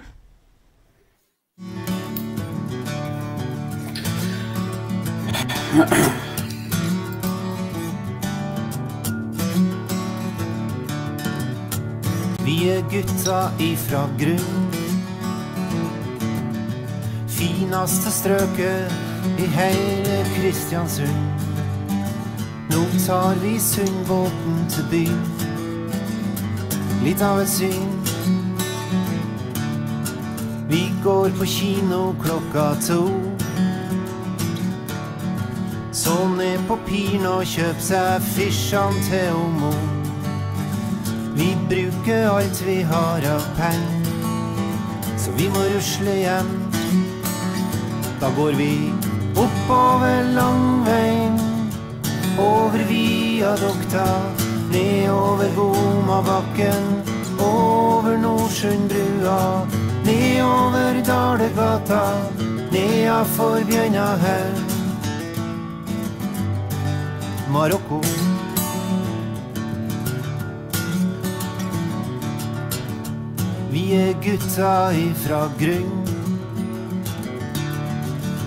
Vi gutta ifra grunn, finaste strøket I hele Kristiansund. Nå tar vi Sundbåten til byen, litt av et syn. Vi går på kino klokka 2, så ned på Piren og kjøp seg fiskene til Omo. Vi bruker alt vi har av penger, så vi må rusle hjem. Da går vi oppover Langveien, over Viadukta, nedover Gomabakken, over Nordsundbrua, nedover Dalegata, nedafor Bjørnahaug. Marokko. Vi gutta ifra grunn,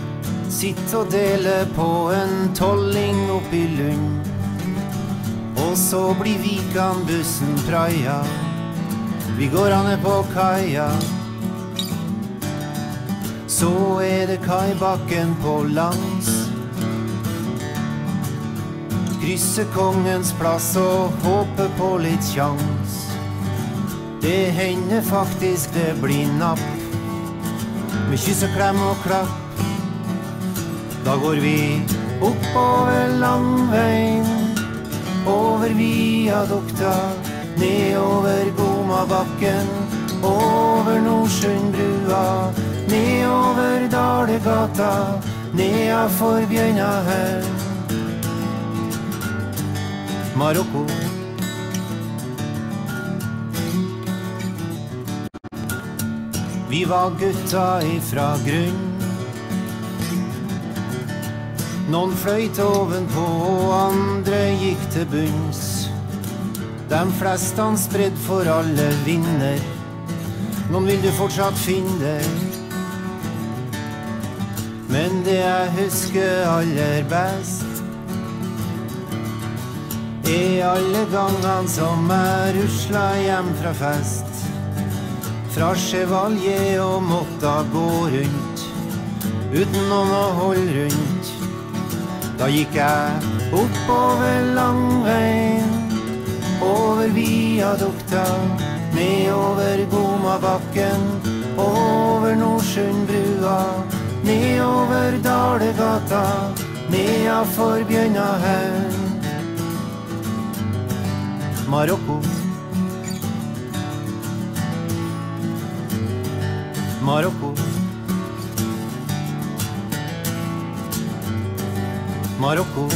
sitt og dele på en tolling opp I Lund, og Og så blir Vikan-bussen praia. Vi går an ned på kaia. Så det kaibakken på lands. Krysse kongens plass og håpe på litt sjans. Det hender faktisk det blir napp. Med kyss og klem og klapp. Da går vi oppover langveien. Over viadukta, nedover Gomabakken, over Nordsundbrua, nedover Dalegata, nedafor Bjørnahaug. Marokko. Vi var gutta ifra grunn. Noen fløyt ovenpå, og andre gikk til bunns. De fleste han spredd for alle vinner. Noen vil du fortsatt finne der. Men det jeg husker aller best alle gangene som jeg ruslet hjem fra fest. Fra Chevalier og måtte gå rundt uten noen å holde rundt. Da gikk jeg oppover langveien, over viadukta, nedover Gomabakken, over Nordsundbrua, nedover Dalegata, nedafor Bjørnahaug. Marokko. Marokko. Marokko.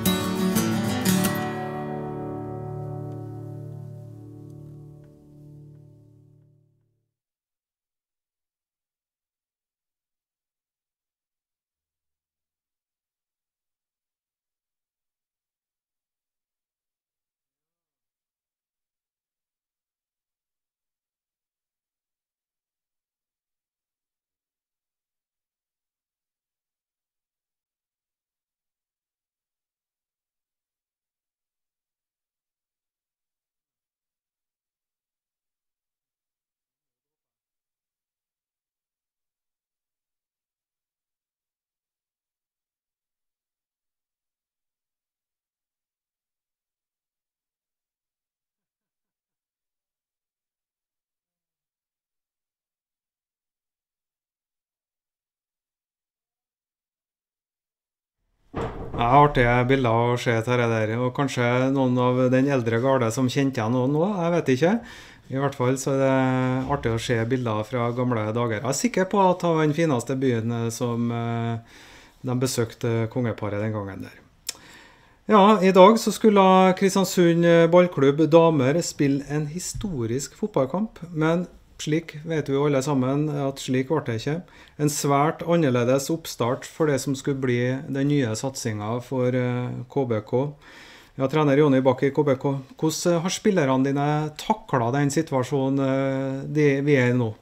Ja, artige bilder å se til det der, og kanskje noen av den eldre garde som kjente igjen noen nå, jeg vet ikke. I hvert fall så er det artig å se bilder fra gamle dager. Jeg er sikker på at det var den fineste byen som de besøkte kongeparet den gangen der. Ja, i dag så skulle Kristiansund ballklubb damer spille en historisk fotballkamp, men slik vet vi jo alle sammen at slik var det ikke. En svært annerledes oppstart for det som skulle bli den nye satsingen for KBK. Ja, trener Jonny Bakk i KBK, hvordan har spillerne dine taklet den situasjonen vi er i nå?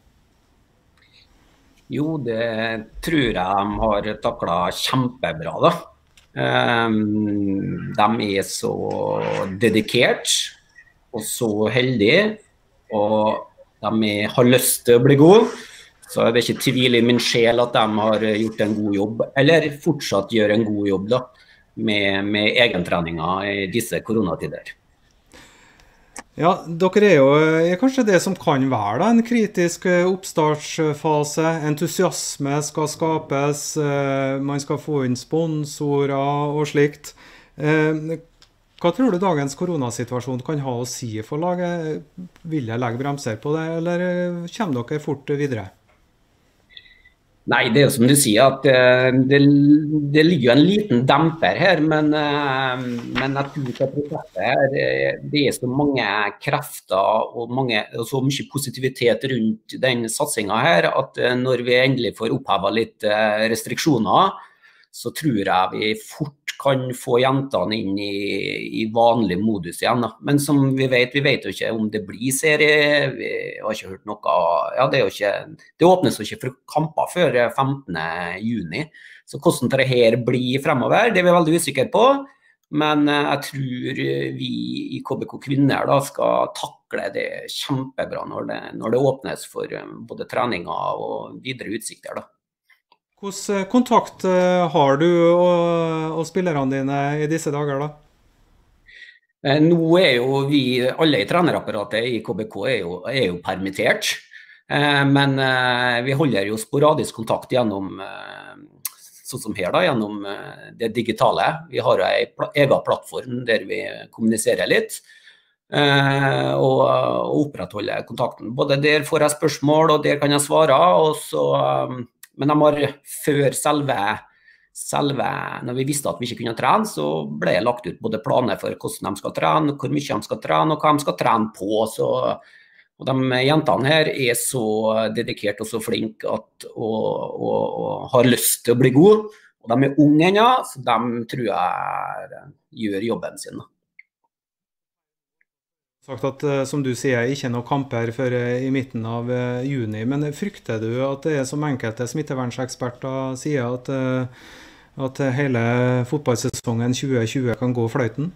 Jo, det tror jeg de har taklet kjempebra da. De er så dedikert og så heldige, og de har lyst til å bli gode, så det er ikke tvil i min sjel at de har gjort en god jobb, eller fortsatt gjør en god jobb da, med egentreninger i disse koronatider. Ja, dere er jo kanskje det som kan være da, en kritisk oppstartsfase. Entusiasme skal skapes, man skal få inn sponsorer og slikt. Hva tror du dagens koronasituasjon kan ha å si for laget? Vil jeg legge bremser på det, eller kommer dere fort videre? Nei, det er jo som du sier at det ligger jo en liten demper her, men jeg tror at prosesset her, det er så mange krefter og så mye positivitet rundt den satsingen her, at når vi endelig får opphevet litt restriksjoner, så tror jeg vi fort kan få jentene inn i vanlig modus igjen. Da. Men som vi vet jo ikke om det blir serie, vi har ikke hørt noe, ja, det åpnes jo ikke for kamper før 15. juni. Så hvordan det her blir fremover, det er vi veldig usikre på. Men jeg tror vi i KBK Kvinner da skal takle det kjempebra når det åpnes for både treninger og videre utsikter da. Hvordan kontakt har du og spillerne dine i disse dager da? Nå jo vi, alle i trenerapparatet i KBK er jo permittert, men vi holder jo sporadisk kontakt gjennom, sånn som her da, gjennom det digitale. Vi har en egen plattform der vi kommuniserer litt, og opprettholder kontakten. Både der får jeg spørsmål, og der kan jeg svare, men de har før selve, når vi visste at vi ikke kunne trene, så ble det lagt ut både planer for hvordan de skal trene, hvor mye de skal trene, og hva de skal trene på. Og de jentene her er så dedikert og så flinke og har lyst til å bli gode. Og de er unge ennå, så de tror jeg gjør jobben sin. Sagt at, som du sier, ikke noen kamper før i midten av juni, men frykter du at det som enkelte smittevernseksperter sier at hele fotballsesongen 2020 kan gå fløyten?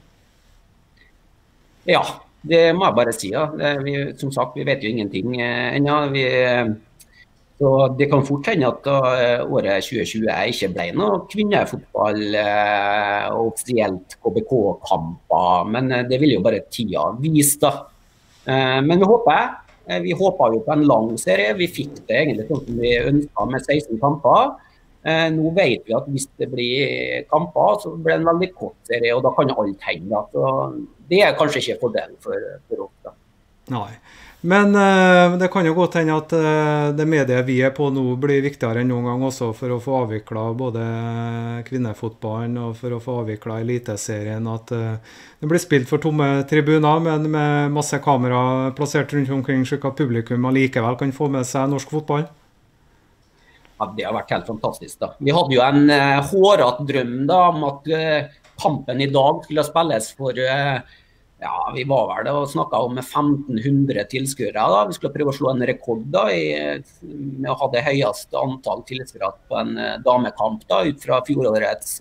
Ja, det må jeg bare si. Ja. Som sagt, vi vet jo ingenting ennå. Så det kan fort hende at året 2020 ikke ble noe kvinnefotball og offisielt KBK-kamper, men det vil jo bare tida vise da. Men vi håper jo på en lang serie. Vi fikk det egentlig sånn som vi ønsket med 16 kamper. Nå vet vi at hvis det blir kamper, så blir det en veldig kort serie, og da kan alt hende. Så det er kanskje ikke fordelen for oss da. Nei. Men det kan jo godt hende at det mediet vi er på nå blir viktigere enn noen gang også for å få avviklet både kvinnefotballen og for å få avviklet eliteserien, at det blir spilt for tomme tribuner, men med masse kamera plassert rundt omkring, slik at publikum allikevel kan få med seg norsk fotball. Ja, det har vært helt fantastisk da. Vi hadde jo en hårete drøm da, om at kampen i dag skulle spilles for ja, vi var vel og snakket om 1500 tilskuere da. Vi skulle prøve å slå en rekord da, med å ha det høyeste antall tilskuere på en damekamp da, ut fra fjorårets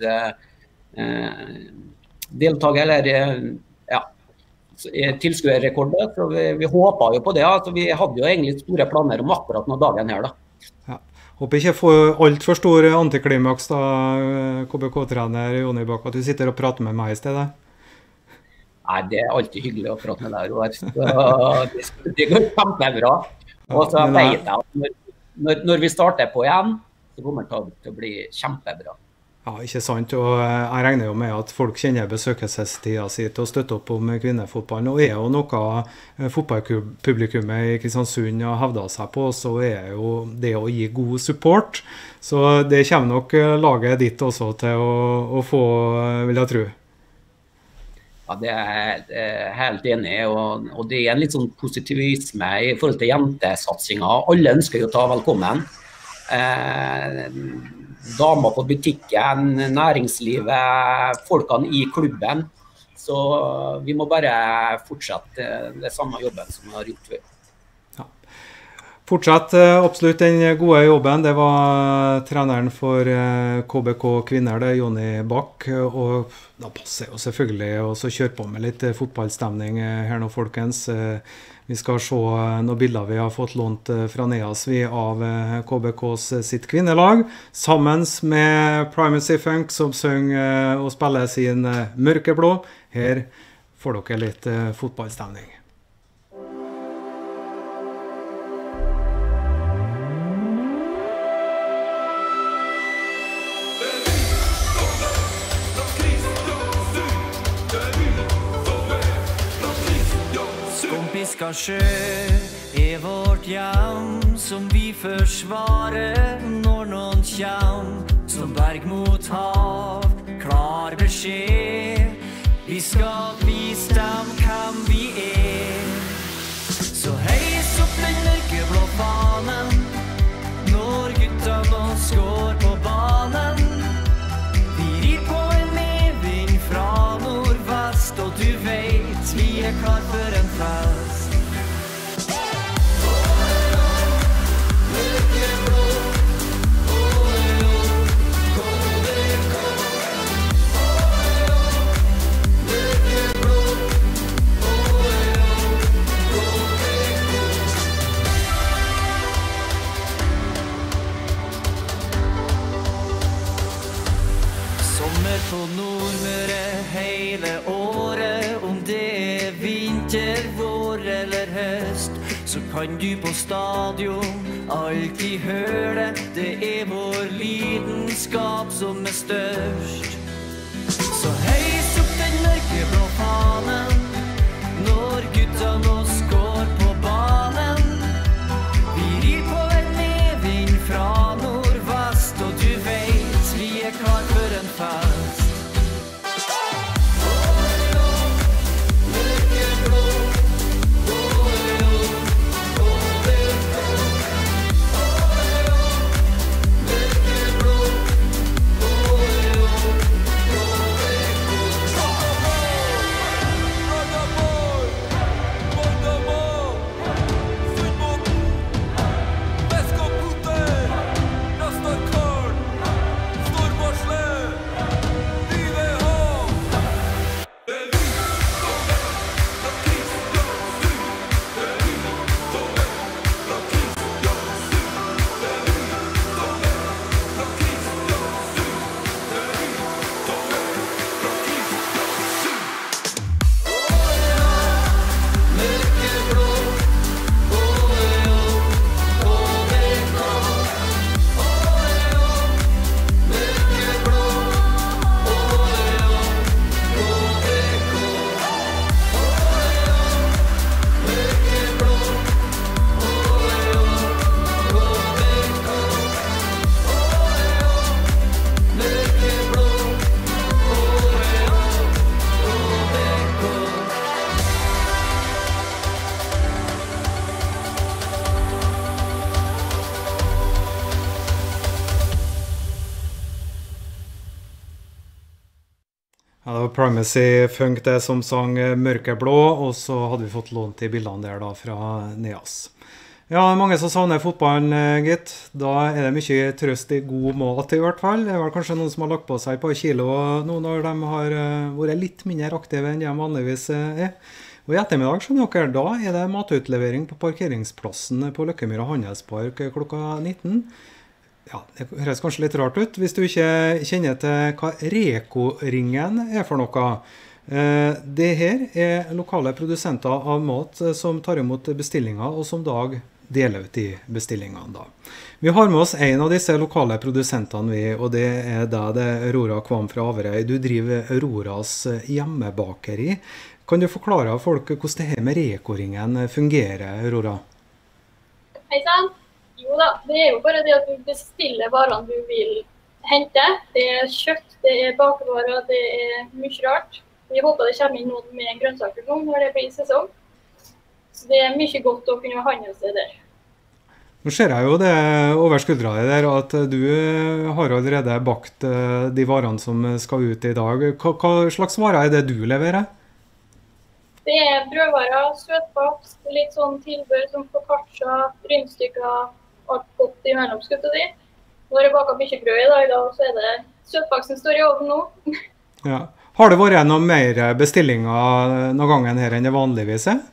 deltaker, eller ja, tilskuerrekorder. Så vi håper jo på det. Altså, vi hadde jo egentlig store planer om akkurat nå dagen her da. Ja. Håper ikke får alt for stor antiklimaks da, KBK-trener Jonny Bak, at du sitter og prater med meg i stedet. Nei, det er alltid hyggelig å prate med deg, Roar. Det går kjempebra. Og så vet jeg at når vi starter på igjen, så kommer det til å bli kjempebra. Ja, ikke sant. Og jeg regner jo med at folk kjenner besøkelsestida si til å støtte opp om kvinnefotballen. Og er jo noe fotballpublikummet i Kristiansund har hevdet seg på, så er jo det å gi god support. Så det kommer nok laget ditt også til å få, vil jeg tro. Ja, det er jeg helt enig i, og det er en litt sånn positivisme i forhold til jentesatsingen. Alle ønsker jo å ta velkommen. Damer på butikken, næringslivet, folkene i klubben. Så vi må bare fortsette det samme jobben som vi har gjort før. Fortsett absolutt den gode jobben. Det var treneren for KBK Kvinner, det Jonny Bak. Og da passer jo selvfølgelig å kjøre på med litt fotballstemning her nå, folkens. Vi skal se noen bilder vi har fått lånt fra Neas av KBKs sitt kvinnelag, sammen med Primacy Funk, som synger og spiller sin mørkeblå. Her får dere litt fotballstemning. Sjø er vårt hjem, som vi forsvarer når noen kommer. Som berg mot hav, klar beskjed. Vi skal vise dem hvem vi er. Så heis opp den mørkeblå fanen når gutta nå skår på banen. Vi rir på en medvind fra nordvest, og du vet vi er klar for en fest. hør på Nordmøre hele året. Om det er vinter, vår eller høst, så kan du på stadion alltid høre det. Det er vår lidenskap som er størst. Så heis opp den mørkeblå fanen når gutta nå skår på banen. Vi rir på en medvind fra nordvest, og du vet vi er klar for en fest. Ja, det var Primacy Funk det som sang Mørkeblå, og så hadde vi fått lånt de bildene der da fra Neas. Ja, mange som savner fotballen, gitt. Da er det mye trøst i god mat i hvert fall. Det er vel kanskje noen som har lagt på seg et par kilo nå når de har vært litt mindre aktive enn de vanligvis er. Og i ettermiddag, skjønner dere, da er det matutlevering på parkeringsplassen på Løkkemyra Handelspark klokka 19. Ja, det høres kanskje litt rart ut hvis du ikke kjenner til hva Reko-ringen er for noe. Det her er lokale produsenter av mat som tar imot bestillinger og som dag deler ut de bestillingene da. Vi har med oss en av disse lokale produsentene og det er deg, det er Aurora Kvam fra Averøy. Du driver Auroras hjemmebakeri. Kan du forklare folk hvordan det her med Reko-ringen fungerer, Aurora? Hei sann! Jo da, det er jo bare det at du bestiller varene du vil hente. Det er kjøtt, det er bakevarer, det er mye rart. Vi håper det kommer inn noen med grønnsaker nå når det blir sesong. Så det er mye godt å kunne handle seg der. Nå ser jeg jo det over skuldra der at du har allerede bakt de varene som skal ut i dag. Hva slags varer er det du leverer? Det er brødvarer, søtbakst, litt sånn tilbør som focaccia, rundstykker, alt godt imellom skuttet de. Nå har jeg baket mye brød i dag, og så er det søtbaksten står i ovnen nå. Ja. Har det vært noen mer bestillinger noen gangen her enn det vanligvis er?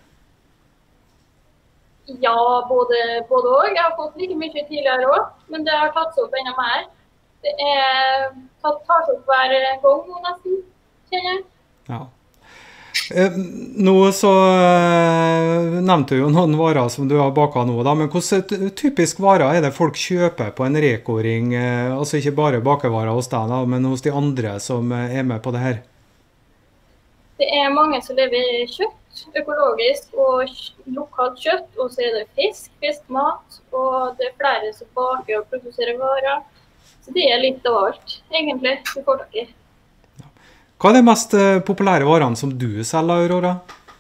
Ja, både og. Jeg har fått like mye tidligere også, men det har tatt seg opp enda mer. Det tar seg opp hver gang nå nesten, kjenner jeg. Ja. Nå så nevnte du jo noen varer som du har baket nå da, men hvordan typisk varer er det folk kjøper på en Reko-ring, altså ikke bare bakevarer hos deg da, men hos de andre som er med på det her? Det er mange som lever kjøtt, økologisk og lokalt kjøtt, og så er det fiskmat, og det er flere som baker og produserer varer, så det er litt av alt, egentlig, du får tak i. Hva er de mest populære varene som du selger, Aurora?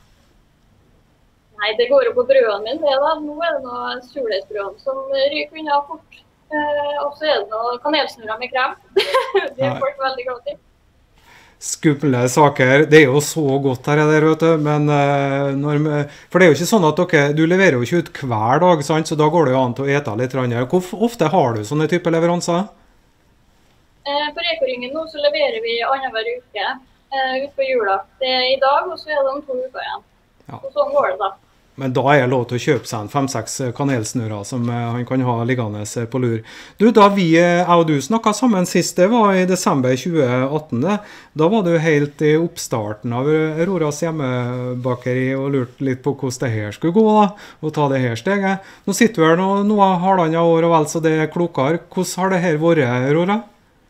Nei, det går jo på brødene mine, det da. Nå er det noe surdegsbrødene som ryker unna fort. Og så er det noe kanelsnurrer med krem. Det er folk veldig glad til. Skumle saker. Det er jo så godt her, vet du. Men for det er jo ikke sånn at du leverer jo ikke ut hver dag, sant? Så da går det jo an til å ete litt. Hvor ofte har du sånne type leveranser? På Reko-ringen nå så leverer vi annenhver uke ut på jula. Det er i dag, og så er det om 2 uker igjen. Ja. Og sånn går det da. Men da er det lov til å kjøpe seg en 5-6 kanelsnører som han kan ha liggende på lur. Du, da jeg og du snakket sammen sist, det var i desember 2018. Da var du helt i oppstarten av Auroras hjemmebakeri og lurte litt på hvordan det her skulle gå da, og ta det her steget. Nå sitter du her noe halvannet år og vel så det er klokere. Hvordan har det her vært, Aurora?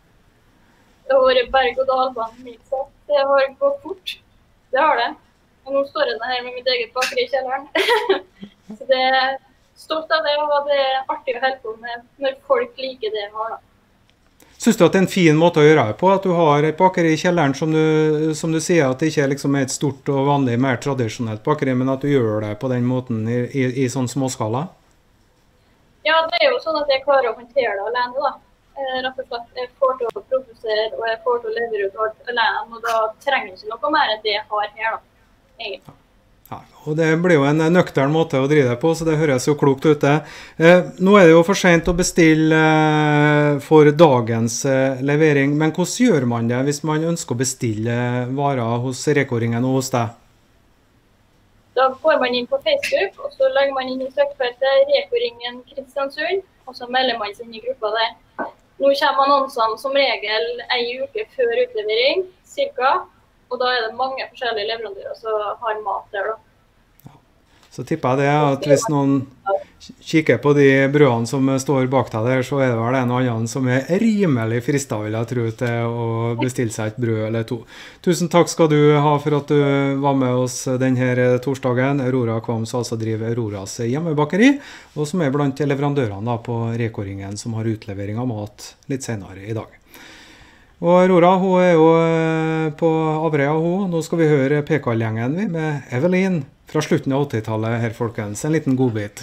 Det har vært berg- og dalbanen min, så det har gått fort. Det har det. Og nå står jeg her med mitt eget bakeri i kjelleren. Så det er stolt av det, og det er artig å holde på med når folk liker det jeg har da. Synes du at det er en fin måte å gjøre det på, at du har et bakeri i kjelleren som du sier, at det ikke liksom er et stort og vanlig, mer tradisjonelt bakeri, men at du gjør det på den måten i sånn småskala? Ja, det er jo sånn at jeg klarer å håndtere det alene da. Rett og slett, jeg får til å produsere, og jeg får til å levere ut alt alene, og da trenger jeg ikke noe mer enn det jeg har her da. Ja, og det blir jo en nøktern måte å drive det på, så det høres jo klokt ut det. Nå er det jo for sent å bestille for dagens levering, men hvordan gjør man det hvis man ønsker å bestille varer hos Reko-ringen og hos deg? Da går man inn på Facebook, og så legger man inn i søkefeltet Reko-ringen Kristiansund, og så melder man seg inn i gruppa der. Nå kommer annonsene som regel en uke før utlevering, cirka. Og da er det mange forskjellige leverandører som har mat der da. Ja. Så tipper jeg det at hvis noen kikker på de brødene som står bak deg der, så er det vel en og annen som er rimelig fristet, vil jeg tro, til å bestille seg et brød eller to. Tusen takk skal du ha for at du var med oss denne torsdagen. Aurora Kvam, som altså driver Auroras hjemmebakeri, og som er blant leverandørene da på Reko-ringen som har utlevering av mat litt senere i dag. Og Aurora, hun er jo på Avreia, hun. Nå skal vi høre Pekal-gjengen med Evelyn fra slutten av 80-tallet her, folkens. En liten godbit.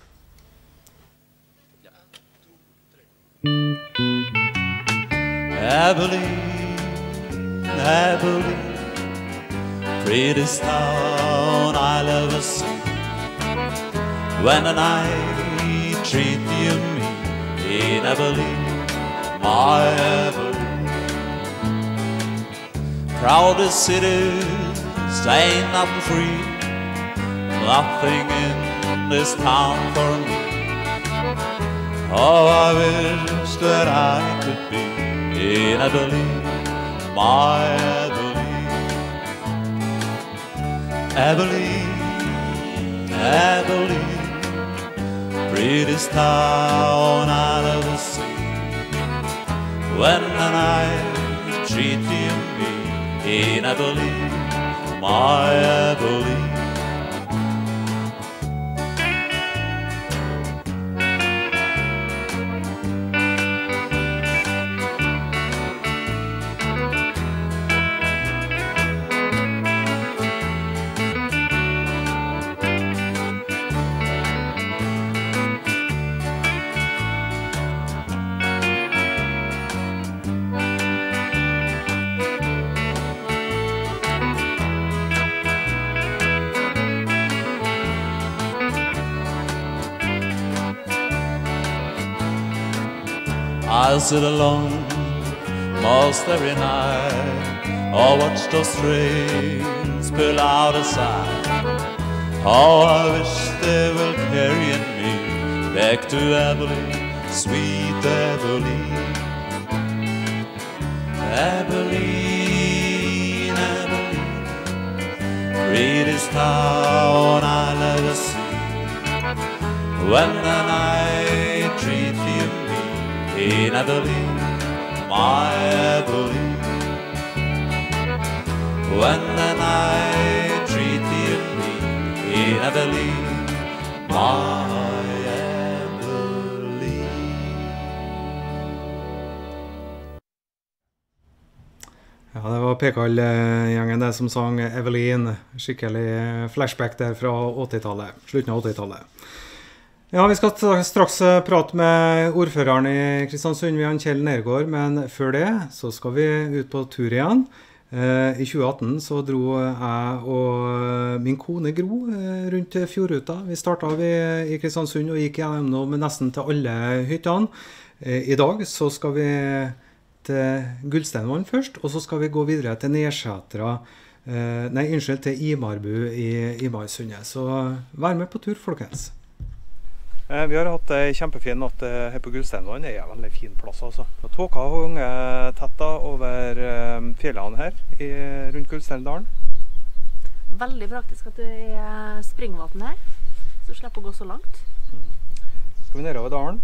Abilene, Abilene, prettiest town I'll ever see. When the night treat you me in Abilene, my Abilene. Proudest city, staying up free. Nothing in this town for me. Oh, I wish that I could be in Abilene, my Abilene. Abilene, Abilene, prettiest town I'll ever see. When the night treat you me in Abilene, my Abilene. I sit alone most every night, or watch those trains pull out a sign. Oh, I wish they will carry me back to Abilene, sweet Abilene. Abilene, Abilene, prettiest town I'll ever see. When the night treats you in Abilene, my Abilene. When the night treated me in Abilene, my Abilene. Ja, det var Pekal-gjengen der som sang Evelyn. Skikkelig flashback der fra 80-tallet, slutten av 80-tallet. Ja, vi skal straks prate med ordføreren i Kristiansund, Kjell Nergård, men før det så skal vi ut på tur igjen. I 2018 så dro jeg og min kone Gro rundt fjordruta. Vi startet i Kristiansund og gikk gjennom nesten til alle hyttene. I dag så skal vi til Gullsteinvann først, og så skal vi gå videre til Nedsetra Nei, unnskyld, til Imarbu i Maisundet. Så vær med på tur, folkens. Vi har hatt en kjempefin natt her på Gullsteinvann. Det er en veldig fin plass, altså. Tåka har hunget tett over fjellene her rundt Gullsteindalen. Veldig praktisk at det er springvann her, så slipper å gå så langt. Skal vi nedover dalen?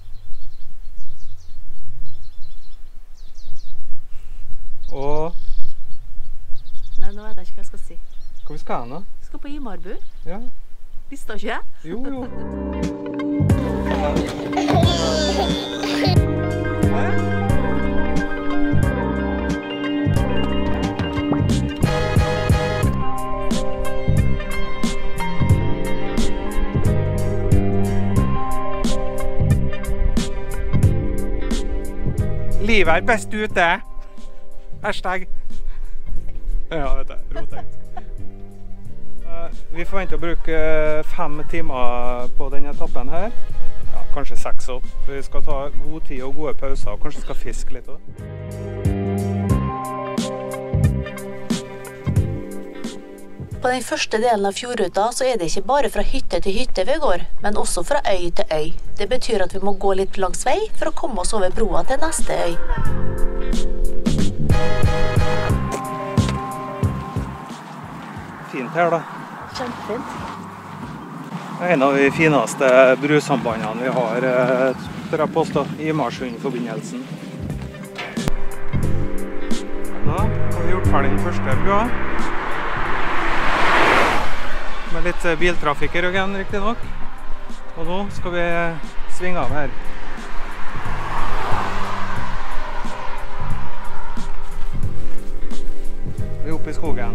Og... Nei, nå vet jeg ikke hva jeg skal si. Hva vi skal hen da? Vi skal på Imarbu. Ja. Visste ikke jeg? Jo. Livet er best ute. Hashtag. Ja, vet jeg. Rotenkt. Vi forventer å bruke 5 timer på denne etappen her. Ja, kanskje 6 opp. Vi skal ta god tid og gode pauser, og kanskje skal fiske litt også. På den første delen av fjordruta så er det ikke bare fra hytte til hytte vi går, men også fra øy til øy. Det betyr at vi må gå litt langs vei for å komme oss over broa til neste øy. Fint her da. Kjempefint. Det er en av de fineste brusambandene vi har, tør jeg påstå, i Marsund-forbindelsen. Nå har vi gjort ferdig den første brua. Med litt biltrafikk i ryggen, riktig nok. Og nå skal vi svinge av her. Vi er oppe i skogen.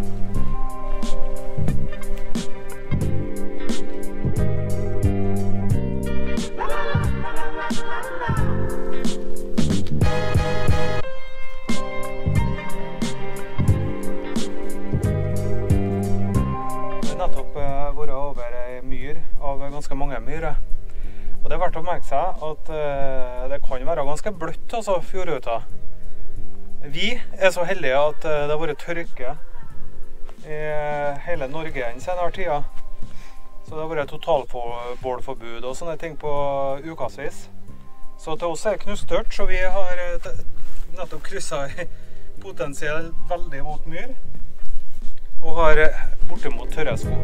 Ganske mange myrer. Og det er verdt å merke seg at det kan være ganske bløtt, altså, fjordruta. Vi er så heldige at det har vært tørke i hele Norge den senere tida. Så det har vært totalbålforbud og sånne ting på ukasvis. Så til oss er det knusktørt, så vi har nettopp krysset potensielt veldig våt myr og har bortimot tørre sko.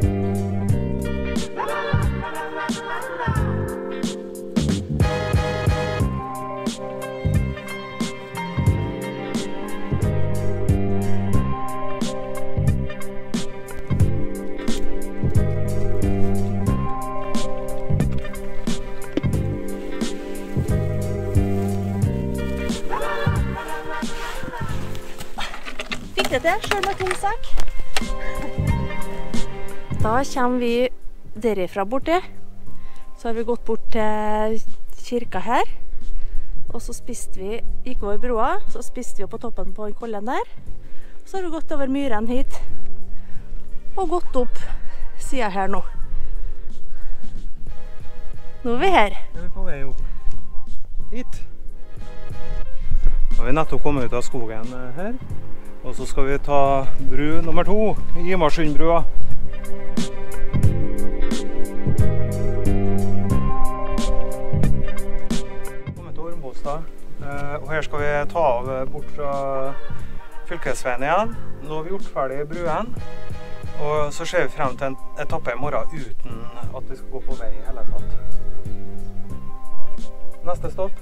Fikk det til, selv med tom sekk. Da kommer vi derifra borte. Så har vi gått bort til kirka her. Og så gikk vi over broa, så spiste vi på toppen på kollen der. Så har vi gått over myren hit. Og gått opp siden her nå. Nå er vi her. Nå er vi på vei opp. Hit. Nå har vi nettopp kommet ut av skogen her. Og så skal vi ta bru nummer 2, Imarsundbrua. Og her skal vi ta av bort fra fylkesveien igjen. Nå har vi gjort ferdig bruen, og så ser vi frem til en etappe i morgen uten at vi skal gå på vei i hele tatt. Neste stopp.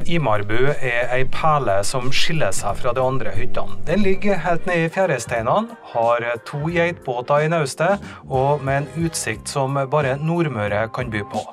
Imarbu en perle som skiller seg fra de andre hyttene. Den ligger helt ned i fjæresteinene, har 2 geitbåter i naustet, og med en utsikt som bare Nordmøre kan by på.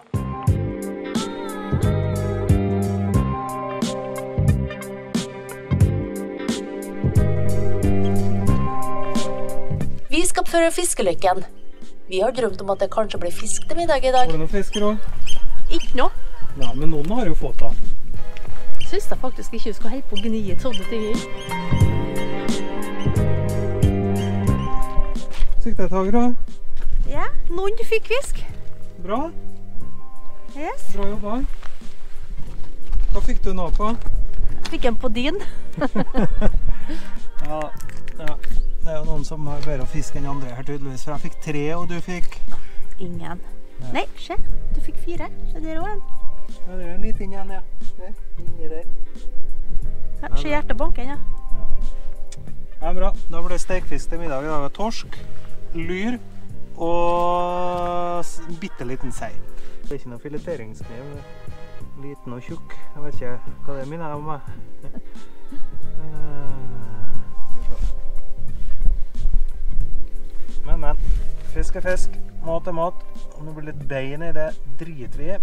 Vi skal prøve fiskelykken. Vi har drømt om at det kanskje blir fisk til middag i dag. Har du noen fisker også? Ikke noe. Ja, men noen har jo fått da. Synes jeg faktisk ikke du skal holde på å gni et sånne ting. Siktetager da? Ja, noen fikk fisk. Bra. Yes. Bra jobba. Hva fikk du nå på? Fikk en på din. Ja. Det er jo noen som har bedre å fiske enn andre her tydeligvis, for jeg fikk 3 og du fikk? Ingen. Ja. Nei, se, du fikk 4, så det er jo en. Ja, det er en liten igjen, ja. Det, inni der. Ja, se hjertebanken, ja. Ja, bra. Da blir det stekfisk til middag. I dag er torsk, lyr og bitteliten sei. Det er ikke noe fileteringskniv. Liten og tjukk. Jeg vet ikke hva det minner om meg. Men, fisk er fisk, mat er mat, og nå blir det litt bein i det, driter vi i.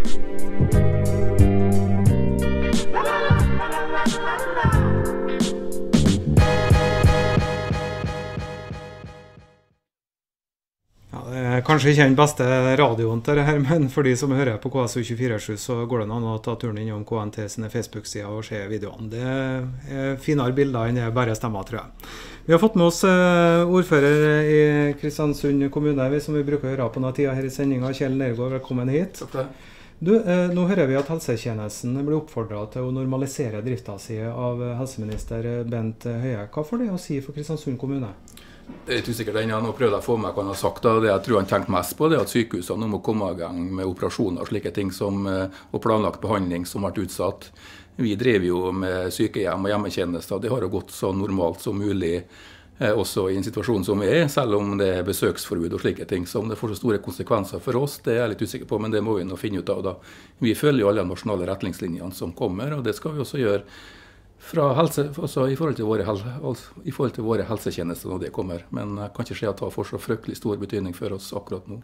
Ja, det er kanskje ikke den beste radioen til det her, men for de som hører på KSU 24/7 så går det an å ta turen innom KNT sine Facebook-sider og se videoene. Det er finere bilder enn det bare stemmer, tror jeg. Vi har fått med oss ordfører i Kristiansund kommune, som vi bruker å gjøre på noen tider her i sendingen. Kjell Nergård, velkommen hit. Takk for det. Du, nå hører vi at helsetjenesten blir oppfordret til å normalisere driften sin av helseminister Bent Høie. Hva får det å si for Kristiansund kommune? Det er litt usikkert ennå. Nå prøvde jeg å få med hva han har sagt. Det jeg tror han tenkte mest på, det er at sykehusene nå må komme i gang med operasjoner og slike ting og planlagt behandling som har vært utsatt. Vi driver jo med sykehjem og hjemmetjenester. Det har jo gått så normalt som mulig også i en situasjon som vi er, selv om det er besøksforbud og slike ting. Så om det får så store konsekvenser for oss, det er jeg litt usikker på, men det må vi nå finne ut av da. Vi følger jo alle nasjonale retningslinjene som kommer, og det skal vi også gjøre i forhold til våre helsetjenester når det kommer. Men jeg kan ikke se at det får så fryktelig stor betydning for oss akkurat nå.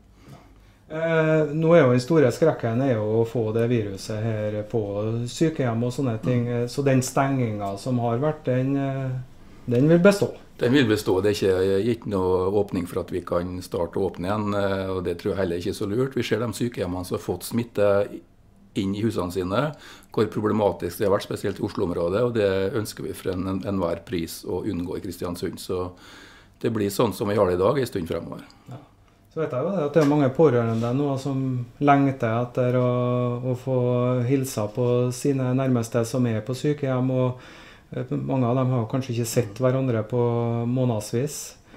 Nå er jo den store skrekken å få det viruset her på sykehjem og sånne ting. Så den stengingen som har vært, den vil bestå? Den vil bestå. Det er ikke gitt noe åpning for at vi kan starte å åpne igjen, og det tror jeg heller ikke er så lurt. Vi ser de sykehjemmene som har fått smitte inn i husene sine, hvor problematisk det har vært, spesielt i Oslo-området, og det ønsker vi for enhver pris å unngå i Kristiansund. Så det blir sånn som vi har det i dag, en stund fremover. Ja. Så vet jeg jo at det er mange pårørende nå som lengter etter å få hilsa på sine nærmeste som er på sykehjem, og mange av dem har kanskje ikke sett hverandre på månedsvis.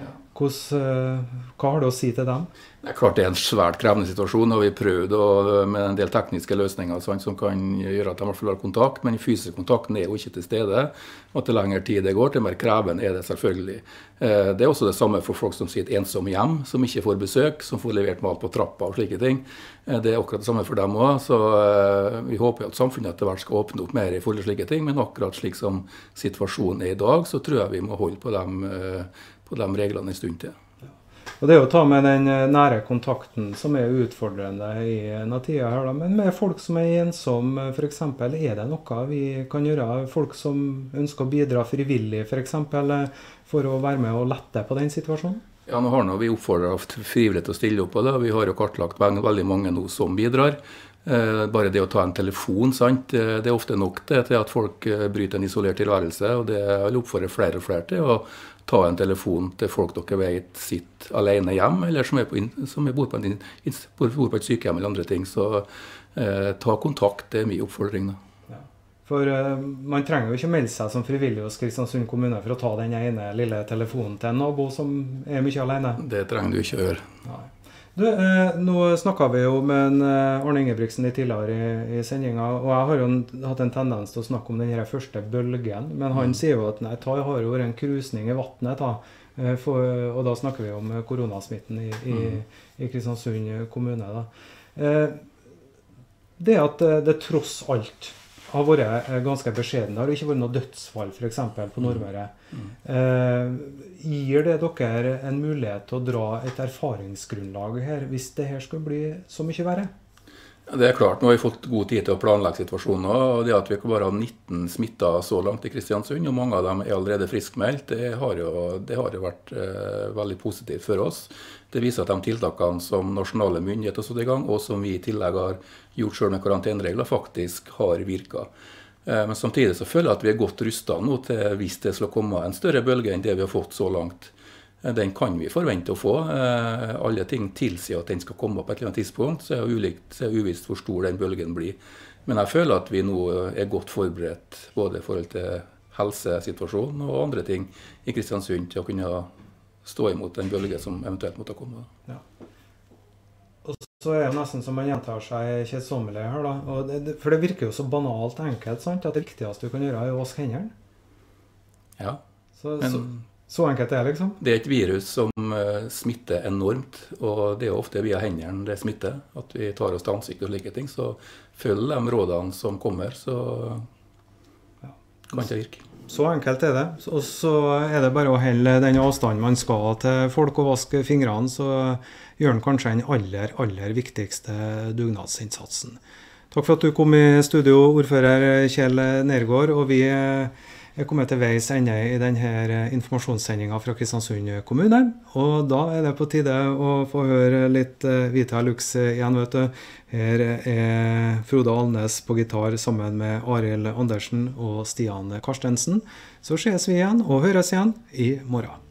Hva har du å si til dem? Det er klart det er en svært krevende situasjon, og vi prøvde med en del tekniske løsninger som kan gjøre at de i hvert fall har kontakt, men fysisk kontakten er jo ikke til stede, og til lengre tid det går, til mer krevende er det selvfølgelig. Det er også det samme for folk som sitter ensomme hjem, som ikke får besøk, som får levert mat på trappa og slike ting. Det er akkurat det samme for dem også, så vi håper at samfunnet etter hvert skal åpne opp mer i forhold til slike ting, men akkurat slik som situasjonen er i dag, så tror jeg vi må holde på de reglene en stund til. Og det er å ta med den nære kontakten som er utfordrende i denne tida her, men med folk som er ensomme, for eksempel, er det noe vi kan gjøre? Folk som ønsker å bidra frivillig, for eksempel, for å være med og lette på den situasjonen? Ja, nå har vi oppfordret frivillig til å stille opp på det. Vi har jo kartlagt veldig mange nå som bidrar. Bare det å ta en telefon, sant? Det er ofte nok til at folk bryter en isolert tilværelse, og det vil oppfordre flere og flere til å ta en telefon til folk dere vet sitter alene hjem, eller som bor på et sykehjem eller andre ting. Så ta kontakt, det er mye oppfordring. Ja. For man trenger jo ikke melde seg som frivillig hos Kristiansund kommune for å ta den ene lille telefonen til en nabo som er mye alene. Det trenger du ikke å gjøre. Nei. Du, nå snakket vi jo med Arne Ingebrigtsen tidligere i sendingen, og jeg har jo hatt en tendens til å snakke om denne første bølgen, men han sier jo at nei, det har jo vært en krusning i vattnet, og da snakker vi om koronasmitten i Kristiansund kommune. Da. Det at det tross alt har vært ganske beskjedne. Det har ikke vært noe dødsfall, for eksempel, på Nordmøre. Gir det dere en mulighet til å dra et erfaringsgrunnlag her, hvis det her skulle bli så mye verre? Det er klart, nå har vi fått god tid til å planlegge situasjonen, og det at vi bare har 19 smittet så langt i Kristiansund, og mange av dem er allerede friskmeldt, det har jo vært veldig positivt for oss. Det viser at de tiltakene som nasjonale myndigheter har satt i gang, og som vi i tillegg har gjort selv med karanteneregler, faktisk har virket. Men samtidig så føler jeg at vi er godt rustet nå til hvis det skal komme en større bølge enn det vi har fått så langt. Den kan vi forvente å få. Alle ting tilsier at den skal komme på et eller annet tidspunkt, så er det uvisst hvor stor den bølgen blir. Men jeg føler at vi nå er godt forberedt, både i forhold til helsesituasjonen og andre ting i Kristiansund, til å kunne stå imot den bølge som eventuelt måtte komme. Ja. Og så er det nesten som man gjentar seg kjedsommelig her, da. For det virker jo så banalt enkelt, sant? At det viktigste du kan gjøre er å vaske hendene. Ja. Så enkelt er det, liksom. Det er et virus som smitter enormt, og det er ofte via hendene det smitter. At vi tar oss til ansikt og slike ting. Så følg de rådene som kommer, så kan det virke. Så enkelt er det. Og så er det bare å holde den avstanden man skal til folk og vaske fingrene, så gjør den kanskje den aller viktigste dugnadsinnsatsen. Takk for at du kom i studio, ordfører Kjell Nergård, og vi er kommet til veis ende i denne informasjonssendingen fra Kristiansund kommune. Og da er det på tide å få høre litt Vita Lux igjen, vet du. Her er Frode Alnes på gitar sammen med Arild Andersen og Stian Karstensen. Så ses vi igjen og høres igjen i morgen.